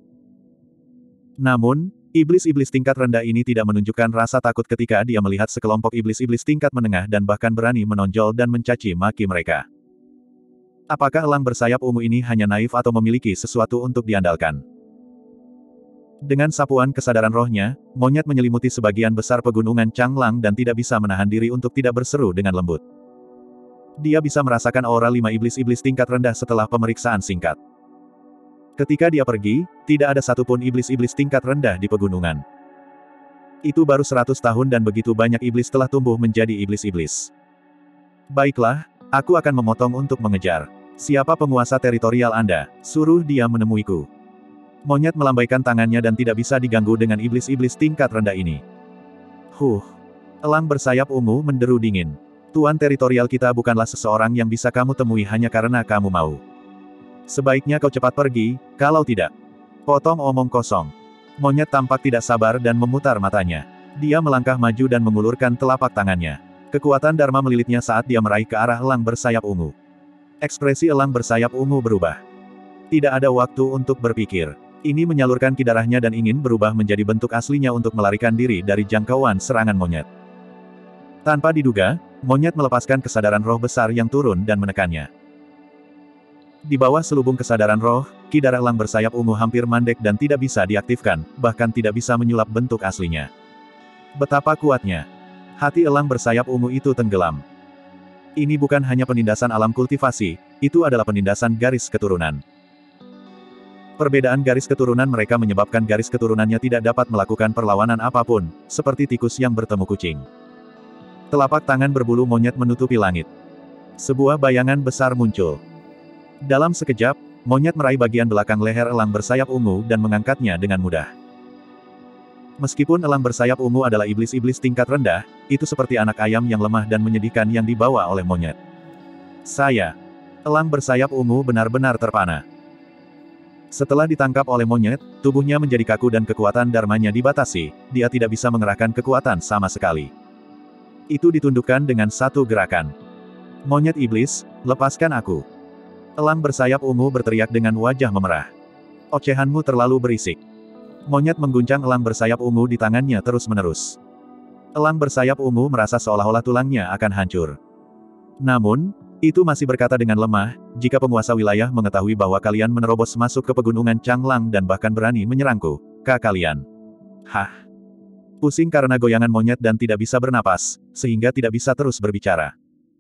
Namun, iblis-iblis tingkat rendah ini tidak menunjukkan rasa takut ketika dia melihat sekelompok iblis-iblis tingkat menengah dan bahkan berani menonjol dan mencaci maki mereka. Apakah elang bersayap ungu ini hanya naif atau memiliki sesuatu untuk diandalkan? Dengan sapuan kesadaran rohnya, monyet menyelimuti sebagian besar pegunungan Changlang dan tidak bisa menahan diri untuk tidak berseru dengan lembut. Dia bisa merasakan aura 5 iblis-iblis tingkat rendah setelah pemeriksaan singkat. Ketika dia pergi, tidak ada satupun iblis-iblis tingkat rendah di pegunungan. Itu baru 100 tahun dan begitu banyak iblis telah tumbuh menjadi iblis-iblis. "Baiklah, aku akan memotong untuk mengejar. Siapa penguasa teritorial Anda? Suruh dia menemuiku." Monyet melambaikan tangannya dan tidak bisa diganggu dengan iblis-iblis tingkat rendah ini. Elang bersayap ungu menderu dingin. "Tuan teritorial kita bukanlah seseorang yang bisa kamu temui hanya karena kamu mau. Sebaiknya kau cepat pergi, kalau tidak." Potong omong kosong. Monyet tampak tidak sabar dan memutar matanya. Dia melangkah maju dan mengulurkan telapak tangannya. Kekuatan Dharma melilitnya saat dia meraih ke arah elang bersayap ungu. Ekspresi elang bersayap ungu berubah. Tidak ada waktu untuk berpikir. Ini menyalurkan ki darahnya dan ingin berubah menjadi bentuk aslinya untuk melarikan diri dari jangkauan serangan monyet. Tanpa diduga, monyet melepaskan kesadaran roh besar yang turun dan menekannya. Di bawah selubung kesadaran roh, ki darah elang bersayap ungu hampir mandek dan tidak bisa diaktifkan, bahkan tidak bisa menyulap bentuk aslinya. Betapa kuatnya. Hati elang bersayap ungu itu tenggelam. Ini bukan hanya penindasan alam kultivasi, itu adalah penindasan garis keturunan. Perbedaan garis keturunan mereka menyebabkan garis keturunannya tidak dapat melakukan perlawanan apapun, seperti tikus yang bertemu kucing. Telapak tangan berbulu monyet menutupi langit. Sebuah bayangan besar muncul. Dalam sekejap, monyet meraih bagian belakang leher elang bersayap ungu dan mengangkatnya dengan mudah. Meskipun elang bersayap ungu adalah iblis-iblis tingkat rendah, itu seperti anak ayam yang lemah dan menyedihkan yang dibawa oleh monyet. Elang bersayap ungu benar-benar terpana. Setelah ditangkap oleh monyet, tubuhnya menjadi kaku dan kekuatan dharmanya dibatasi, dia tidak bisa mengerahkan kekuatan sama sekali. Itu ditundukkan dengan satu gerakan. Monyet iblis, lepaskan aku. Elang bersayap ungu berteriak dengan wajah memerah. Ocehanmu terlalu berisik. Monyet mengguncang elang bersayap ungu di tangannya terus-menerus. Elang bersayap ungu merasa seolah-olah tulangnya akan hancur. Namun, itu masih berkata dengan lemah, jika penguasa wilayah mengetahui bahwa kalian menerobos masuk ke pegunungan Changlang dan bahkan berani menyerangku, kalian. Hah? Pusing karena goyangan monyet dan tidak bisa bernapas, sehingga tidak bisa terus berbicara.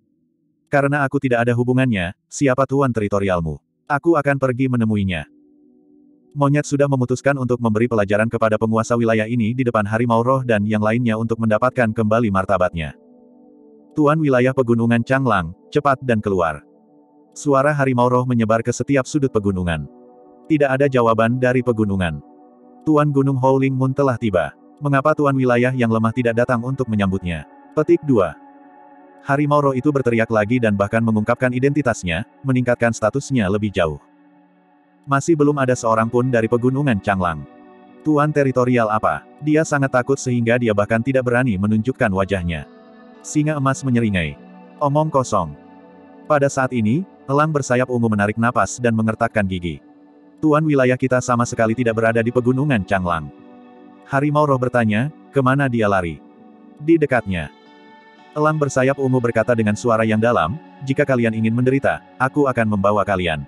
Karena aku tidak ada hubungannya, siapa tuan teritorialmu? Aku akan pergi menemuinya. Monyet sudah memutuskan untuk memberi pelajaran kepada penguasa wilayah ini di depan harimau roh dan yang lainnya untuk mendapatkan kembali martabatnya. Tuan wilayah pegunungan Changlang, cepat dan keluar. Suara harimau roh menyebar ke setiap sudut pegunungan. Tidak ada jawaban dari pegunungan. Tuan Gunung Howling Moon telah tiba. Mengapa tuan wilayah yang lemah tidak datang untuk menyambutnya? Petik 2. Harimau roh itu berteriak lagi dan bahkan mengungkapkan identitasnya, meningkatkan statusnya lebih jauh. Masih belum ada seorang pun dari pegunungan Changlang. Tuan teritorial apa? Dia sangat takut sehingga dia bahkan tidak berani menunjukkan wajahnya. Singa emas menyeringai. Omong kosong. Pada saat ini, elang bersayap ungu menarik napas dan mengertakkan gigi. Tuan wilayah kita sama sekali tidak berada di pegunungan Changlang. Harimau roh bertanya, kemana dia lari? Di dekatnya. Elang bersayap ungu berkata dengan suara yang dalam, jika kalian ingin menderita, aku akan membawa kalian.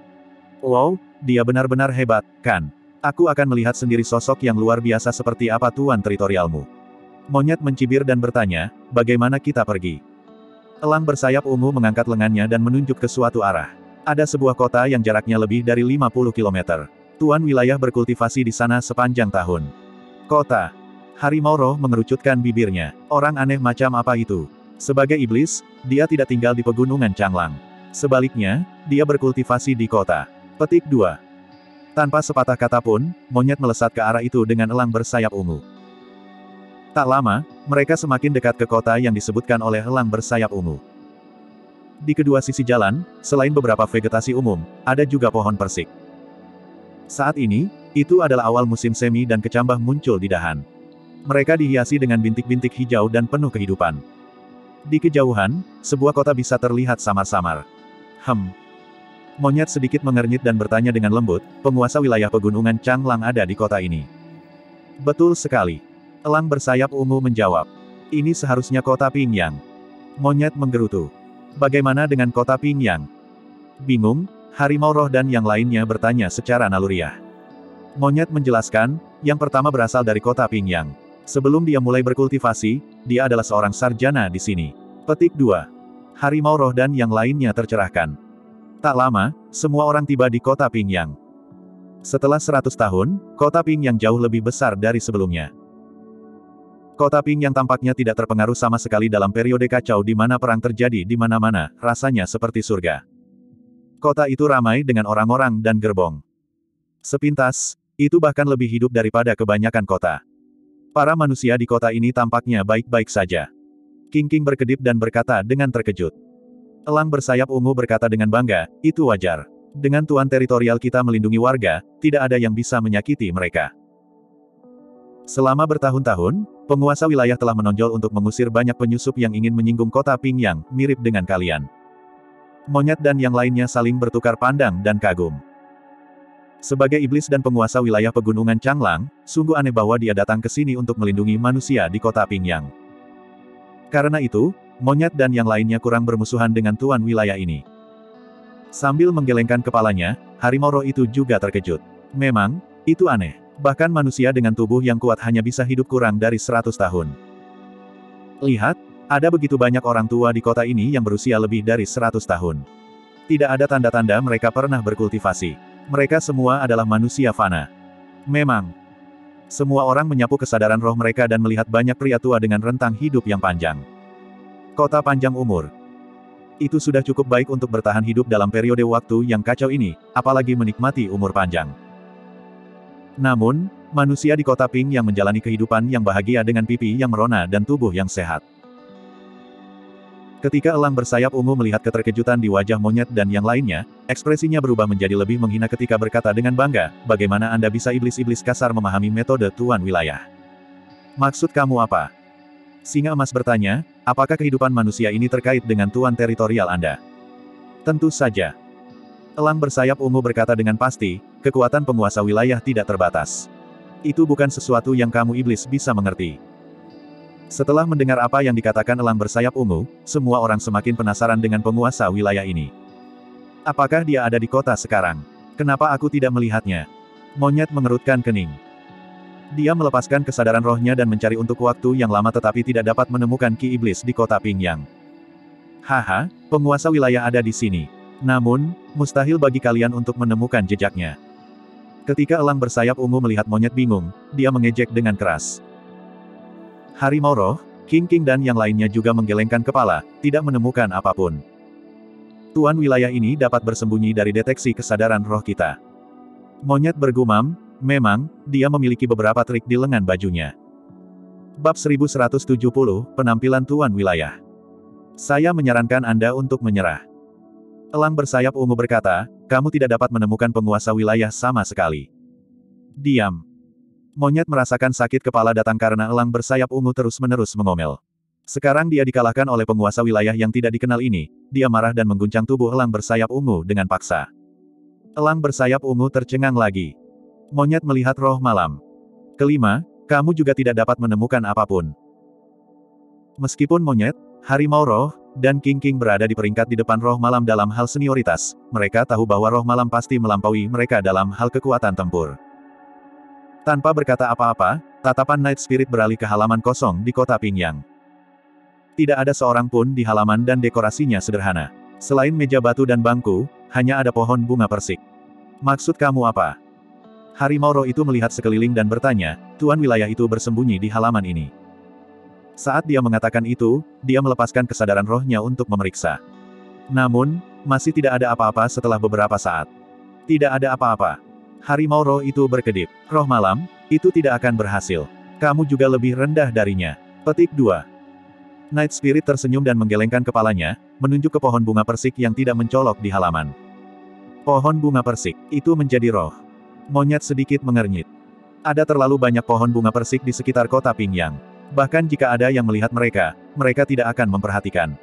Wow, dia benar-benar hebat, kan? Aku akan melihat sendiri sosok yang luar biasa seperti apa tuan teritorialmu. Monyet mencibir dan bertanya, bagaimana kita pergi? Elang bersayap ungu mengangkat lengannya dan menunjuk ke suatu arah. Ada sebuah kota yang jaraknya lebih dari 50 km. Tuan wilayah berkultivasi di sana sepanjang tahun. Kota. Harimau roh mengerucutkan bibirnya. Orang aneh macam apa itu? Sebagai iblis, dia tidak tinggal di pegunungan Changlang. Sebaliknya, dia berkultivasi di kota. Petik 2. Tanpa sepatah kata pun, monyet melesat ke arah itu dengan elang bersayap ungu. Tak lama, mereka semakin dekat ke kota yang disebutkan oleh elang bersayap ungu. Di kedua sisi jalan, selain beberapa vegetasi umum, ada juga pohon persik. Saat ini, itu adalah awal musim semi dan kecambah muncul di dahan. Mereka dihiasi dengan bintik-bintik hijau dan penuh kehidupan. Di kejauhan, sebuah kota bisa terlihat samar-samar. Monyet sedikit mengernyit dan bertanya dengan lembut, penguasa wilayah pegunungan Changlang ada di kota ini. Betul sekali. Elang bersayap ungu menjawab. Ini seharusnya kota Pingyang. Monyet menggerutu. Bagaimana dengan kota Pingyang? Bingung, harimau roh dan yang lainnya bertanya secara naluriah. Monyet menjelaskan, yang pertama berasal dari kota Pingyang. Sebelum dia mulai berkultivasi, dia adalah seorang sarjana di sini. Petik 2. Harimau roh dan yang lainnya tercerahkan. Tak lama, semua orang tiba di kota Pingyang. Setelah 100 tahun, kota Pingyang jauh lebih besar dari sebelumnya. Kota Pingyang tampaknya tidak terpengaruh sama sekali dalam periode kacau di mana perang terjadi di mana-mana, rasanya seperti surga. Kota itu ramai dengan orang-orang dan gerbong. Sepintas, itu bahkan lebih hidup daripada kebanyakan kota. Para manusia di kota ini tampaknya baik-baik saja. King berkedip dan berkata dengan terkejut. Elang bersayap ungu berkata dengan bangga, itu wajar. Dengan tuan teritorial kita melindungi warga, tidak ada yang bisa menyakiti mereka. Selama bertahun-tahun, penguasa wilayah telah menonjol untuk mengusir banyak penyusup yang ingin menyinggung kota Pingyang, mirip dengan kalian. Monyet dan yang lainnya saling bertukar pandang dan kagum. Sebagai iblis dan penguasa wilayah pegunungan Changlang, sungguh aneh bahwa dia datang ke sini untuk melindungi manusia di kota Pingyang. Karena itu, monyet dan yang lainnya kurang bermusuhan dengan tuan wilayah ini. Sambil menggelengkan kepalanya, harimau roh itu juga terkejut. Memang, itu aneh. Bahkan manusia dengan tubuh yang kuat hanya bisa hidup kurang dari 100 tahun. Lihat, ada begitu banyak orang tua di kota ini yang berusia lebih dari 100 tahun. Tidak ada tanda-tanda mereka pernah berkultivasi. Mereka semua adalah manusia fana. Memang, semua orang menyapu kesadaran roh mereka dan melihat banyak pria tua dengan rentang hidup yang panjang. Kota panjang umur. Itu sudah cukup baik untuk bertahan hidup dalam periode waktu yang kacau ini, apalagi menikmati umur panjang. Namun, manusia di kota Ping yang menjalani kehidupan yang bahagia dengan pipi yang merona dan tubuh yang sehat. Ketika elang bersayap ungu melihat keterkejutan di wajah monyet dan yang lainnya, ekspresinya berubah menjadi lebih menghina ketika berkata dengan bangga, bagaimana Anda bisa iblis-iblis kasar memahami metode Tuan Wilayah? Maksud kamu apa? Singa emas bertanya, apakah kehidupan manusia ini terkait dengan Tuan teritorial Anda? Tentu saja. Elang bersayap ungu berkata dengan pasti, kekuatan penguasa wilayah tidak terbatas. Itu bukan sesuatu yang kamu iblis bisa mengerti. Setelah mendengar apa yang dikatakan elang bersayap ungu, semua orang semakin penasaran dengan penguasa wilayah ini. Apakah dia ada di kota sekarang? Kenapa aku tidak melihatnya? Monyet mengerutkan kening. Dia melepaskan kesadaran rohnya dan mencari untuk waktu yang lama tetapi tidak dapat menemukan Ki Iblis di kota Pingyang. Haha, penguasa wilayah ada di sini. Namun, mustahil bagi kalian untuk menemukan jejaknya. Ketika elang bersayap ungu melihat monyet bingung, dia mengejek dengan keras. Harimau roh, King dan yang lainnya juga menggelengkan kepala, tidak menemukan apapun. Tuan wilayah ini dapat bersembunyi dari deteksi kesadaran roh kita. Monyet bergumam, memang, dia memiliki beberapa trik di lengan bajunya. Bab 1170, Penampilan Tuan Wilayah. Saya menyarankan Anda untuk menyerah. Elang bersayap ungu berkata, kamu tidak dapat menemukan penguasa wilayah sama sekali. Diam. Monyet merasakan sakit kepala datang karena elang bersayap ungu terus-menerus mengomel. Sekarang dia dikalahkan oleh penguasa wilayah yang tidak dikenal ini, dia marah dan mengguncang tubuh elang bersayap ungu dengan paksa. Elang bersayap ungu tercengang lagi. Monyet melihat roh malam. Kelima, kamu juga tidak dapat menemukan apapun. Meskipun monyet, harimau roh, dan King berada di peringkat di depan roh malam dalam hal senioritas, mereka tahu bahwa roh malam pasti melampaui mereka dalam hal kekuatan tempur. Tanpa berkata apa-apa, tatapan Night Spirit beralih ke halaman kosong di kota Pingyang. Tidak ada seorang pun di halaman dan dekorasinya sederhana. Selain meja batu dan bangku, hanya ada pohon bunga persik. Maksud kamu apa? Harimau roh itu melihat sekeliling dan bertanya, Tuan wilayah itu bersembunyi di halaman ini. Saat dia mengatakan itu, dia melepaskan kesadaran rohnya untuk memeriksa. Namun, masih tidak ada apa-apa setelah beberapa saat. Tidak ada apa-apa. Harimau roh itu berkedip. Roh malam, itu tidak akan berhasil. Kamu juga lebih rendah darinya. Petik 2. Night Spirit tersenyum dan menggelengkan kepalanya, menunjuk ke pohon bunga persik yang tidak mencolok di halaman. Pohon bunga persik, itu menjadi roh. Monyet sedikit mengernyit. Ada terlalu banyak pohon bunga persik di sekitar kota Pingyang. Bahkan jika ada yang melihat mereka, mereka tidak akan memperhatikan.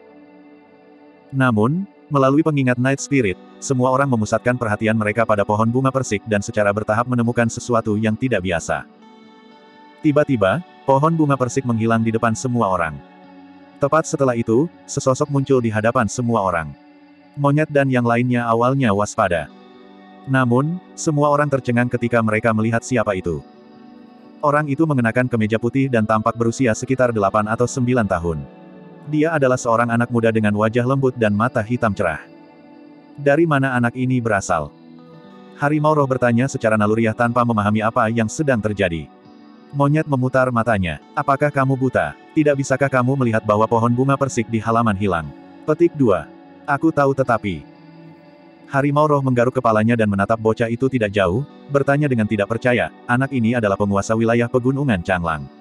Namun, melalui pengingat Night Spirit, semua orang memusatkan perhatian mereka pada pohon bunga persik dan secara bertahap menemukan sesuatu yang tidak biasa. Tiba-tiba, pohon bunga persik menghilang di depan semua orang. Tepat setelah itu, sesosok muncul di hadapan semua orang. Monyet dan yang lainnya awalnya waspada. Namun, semua orang tercengang ketika mereka melihat siapa itu. Orang itu mengenakan kemeja putih dan tampak berusia sekitar 8 atau 9 tahun. Dia adalah seorang anak muda dengan wajah lembut dan mata hitam cerah. Dari mana anak ini berasal? Harimau roh bertanya secara naluriah tanpa memahami apa yang sedang terjadi. Monyet memutar matanya. Apakah kamu buta? Tidak bisakah kamu melihat bahwa pohon bunga persik di halaman hilang? Petik 2. Aku tahu tetapi. Harimau roh menggaruk kepalanya dan menatap bocah itu tidak jauh, bertanya dengan tidak percaya, anak ini adalah penguasa wilayah pegunungan Changlang.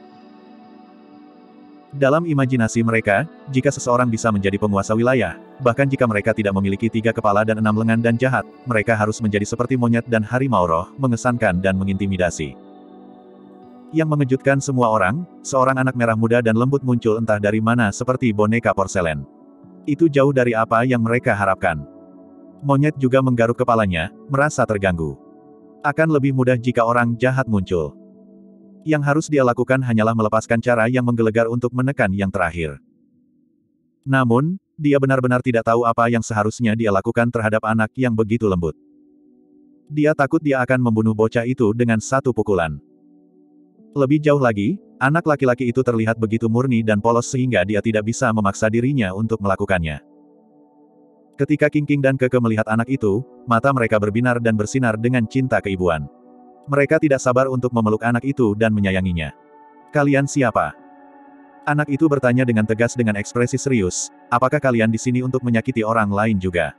Dalam imajinasi mereka, jika seseorang bisa menjadi penguasa wilayah, bahkan jika mereka tidak memiliki 3 kepala dan 6 lengan dan jahat, mereka harus menjadi seperti monyet dan harimau roh, mengesankan dan mengintimidasi. Yang mengejutkan semua orang, seorang anak merah muda dan lembut muncul entah dari mana seperti boneka porselen. Itu jauh dari apa yang mereka harapkan. Monyet juga menggaruk kepalanya, merasa terganggu. Akan lebih mudah jika orang jahat muncul. Yang harus dia lakukan hanyalah melepaskan cara yang menggelegar untuk menekan yang terakhir. Namun, dia benar-benar tidak tahu apa yang seharusnya dia lakukan terhadap anak yang begitu lembut. Dia takut dia akan membunuh bocah itu dengan 1 pukulan. Lebih jauh lagi, anak laki-laki itu terlihat begitu murni dan polos sehingga dia tidak bisa memaksa dirinya untuk melakukannya. Ketika King dan Keke melihat anak itu, mata mereka berbinar dan bersinar dengan cinta keibuan. Mereka tidak sabar untuk memeluk anak itu dan menyayanginya. Kalian siapa? Anak itu bertanya dengan tegas dengan ekspresi serius, apakah kalian di sini untuk menyakiti orang lain juga?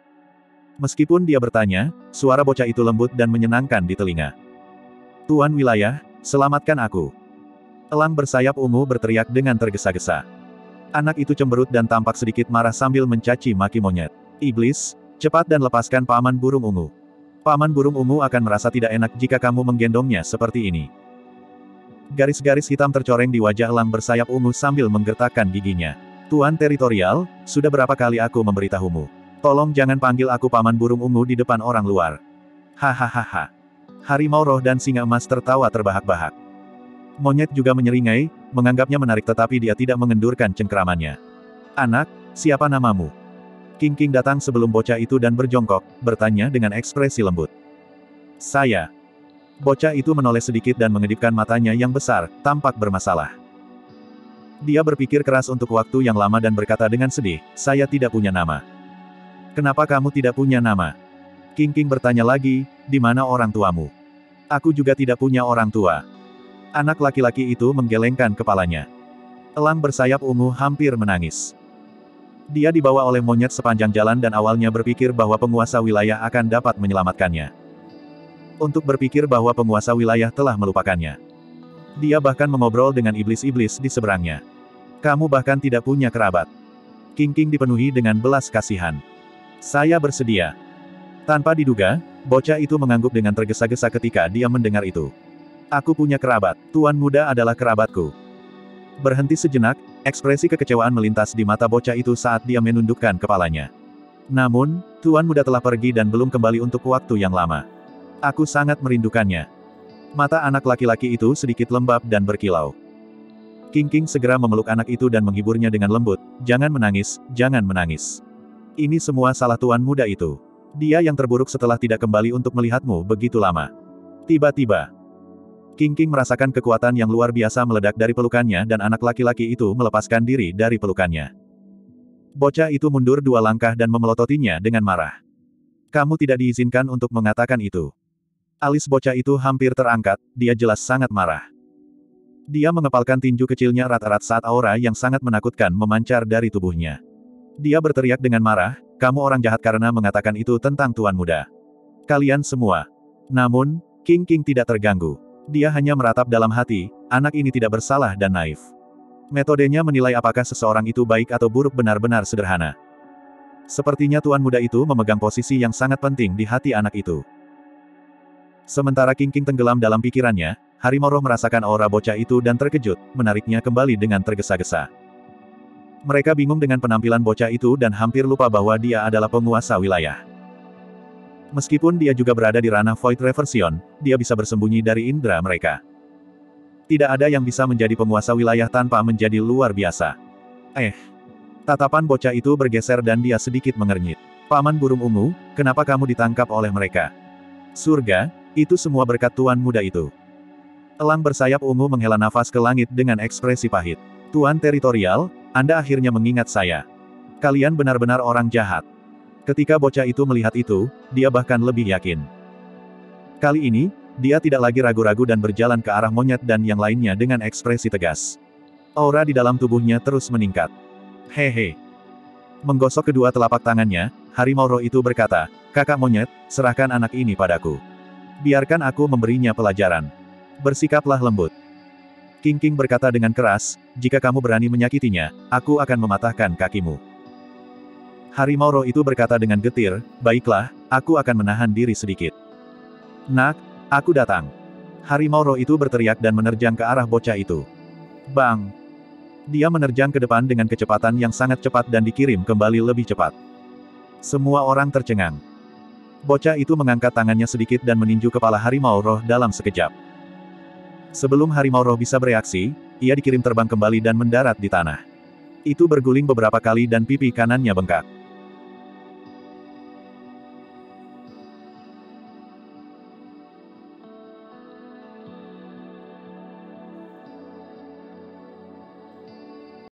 Meskipun dia bertanya, suara bocah itu lembut dan menyenangkan di telinga. Tuan wilayah, selamatkan aku. Elang bersayap ungu berteriak dengan tergesa-gesa. Anak itu cemberut dan tampak sedikit marah sambil mencaci maki monyet. Iblis, cepat dan lepaskan paman burung ungu. Paman burung ungu akan merasa tidak enak jika kamu menggendongnya seperti ini. Garis-garis hitam tercoreng di wajah elang bersayap ungu sambil menggertakkan giginya. Tuan teritorial, sudah berapa kali aku memberitahumu? Tolong jangan panggil aku paman burung ungu di depan orang luar. Hahaha. Harimau roh dan singa emas tertawa terbahak-bahak. Monyet juga menyeringai, menganggapnya menarik tetapi dia tidak mengendurkan cengkeramannya. Anak, siapa namamu? King King datang sebelum bocah itu dan berjongkok, bertanya dengan ekspresi lembut. Saya. Bocah itu menoleh sedikit dan mengedipkan matanya yang besar, tampak bermasalah. Dia berpikir keras untuk waktu yang lama dan berkata dengan sedih, saya tidak punya nama. Kenapa kamu tidak punya nama? King King bertanya lagi, di mana orang tuamu? Aku juga tidak punya orang tua. Anak laki-laki itu menggelengkan kepalanya. Elang bersayap ungu hampir menangis. Dia dibawa oleh monyet sepanjang jalan dan awalnya berpikir bahwa penguasa wilayah akan dapat menyelamatkannya. Untuk berpikir bahwa penguasa wilayah telah melupakannya. Dia bahkan mengobrol dengan iblis-iblis di seberangnya. Kamu bahkan tidak punya kerabat. King King dipenuhi dengan belas kasihan. Saya bersedia. Tanpa diduga, bocah itu mengangguk dengan tergesa-gesa ketika dia mendengar itu. Aku punya kerabat, Tuan Muda adalah kerabatku. Berhenti sejenak, ekspresi kekecewaan melintas di mata bocah itu saat dia menundukkan kepalanya. Namun, Tuan Muda telah pergi dan belum kembali untuk waktu yang lama. Aku sangat merindukannya. Mata anak laki-laki itu sedikit lembab dan berkilau. King King segera memeluk anak itu dan menghiburnya dengan lembut, jangan menangis, jangan menangis. Ini semua salah Tuan Muda itu. Dia yang terburuk setelah tidak kembali untuk melihatmu begitu lama. Tiba-tiba, King King merasakan kekuatan yang luar biasa meledak dari pelukannya dan anak laki-laki itu melepaskan diri dari pelukannya. Bocah itu mundur 2 langkah dan memelototinya dengan marah. Kamu tidak diizinkan untuk mengatakan itu. Alis bocah itu hampir terangkat, dia jelas sangat marah. Dia mengepalkan tinju kecilnya erat-erat saat aura yang sangat menakutkan memancar dari tubuhnya. Dia berteriak dengan marah, kamu orang jahat karena mengatakan itu tentang Tuan Muda. Kalian semua. Namun, King King tidak terganggu. Dia hanya meratap dalam hati, anak ini tidak bersalah dan naif. Metodenya menilai apakah seseorang itu baik atau buruk benar-benar sederhana. Sepertinya Tuan Muda itu memegang posisi yang sangat penting di hati anak itu. Sementara King King tenggelam dalam pikirannya, harimau roh merasakan aura bocah itu dan terkejut, menariknya kembali dengan tergesa-gesa. Mereka bingung dengan penampilan bocah itu dan hampir lupa bahwa dia adalah penguasa wilayah. Meskipun dia juga berada di ranah Void Reversion, dia bisa bersembunyi dari indera mereka. Tidak ada yang bisa menjadi penguasa wilayah tanpa menjadi luar biasa. Tatapan bocah itu bergeser dan dia sedikit mengernyit. Paman burung ungu, kenapa kamu ditangkap oleh mereka? Surga, itu semua berkat Tuan Muda itu. Elang bersayap ungu menghela nafas ke langit dengan ekspresi pahit. Tuan teritorial, Anda akhirnya mengingat saya. Kalian benar-benar orang jahat. Ketika bocah itu melihat itu, dia bahkan lebih yakin. Kali ini, dia tidak lagi ragu-ragu dan berjalan ke arah monyet dan yang lainnya dengan ekspresi tegas. Aura di dalam tubuhnya terus meningkat. Hehe. Menggosok kedua telapak tangannya, harimau roh itu berkata, kakak monyet, serahkan anak ini padaku. Biarkan aku memberinya pelajaran. Bersikaplah lembut. King King berkata dengan keras, jika kamu berani menyakitinya, aku akan mematahkan kakimu. Harimau roh itu berkata dengan getir, baiklah, aku akan menahan diri sedikit. Nak, aku datang. Harimau roh itu berteriak dan menerjang ke arah bocah itu. Bang! Dia menerjang ke depan dengan kecepatan yang sangat cepat dan dikirim kembali lebih cepat. Semua orang tercengang. Bocah itu mengangkat tangannya sedikit dan meninju kepala harimau roh dalam sekejap. Sebelum harimau roh bisa bereaksi, ia dikirim terbang kembali dan mendarat di tanah. Itu berguling beberapa kali dan pipi kanannya bengkak.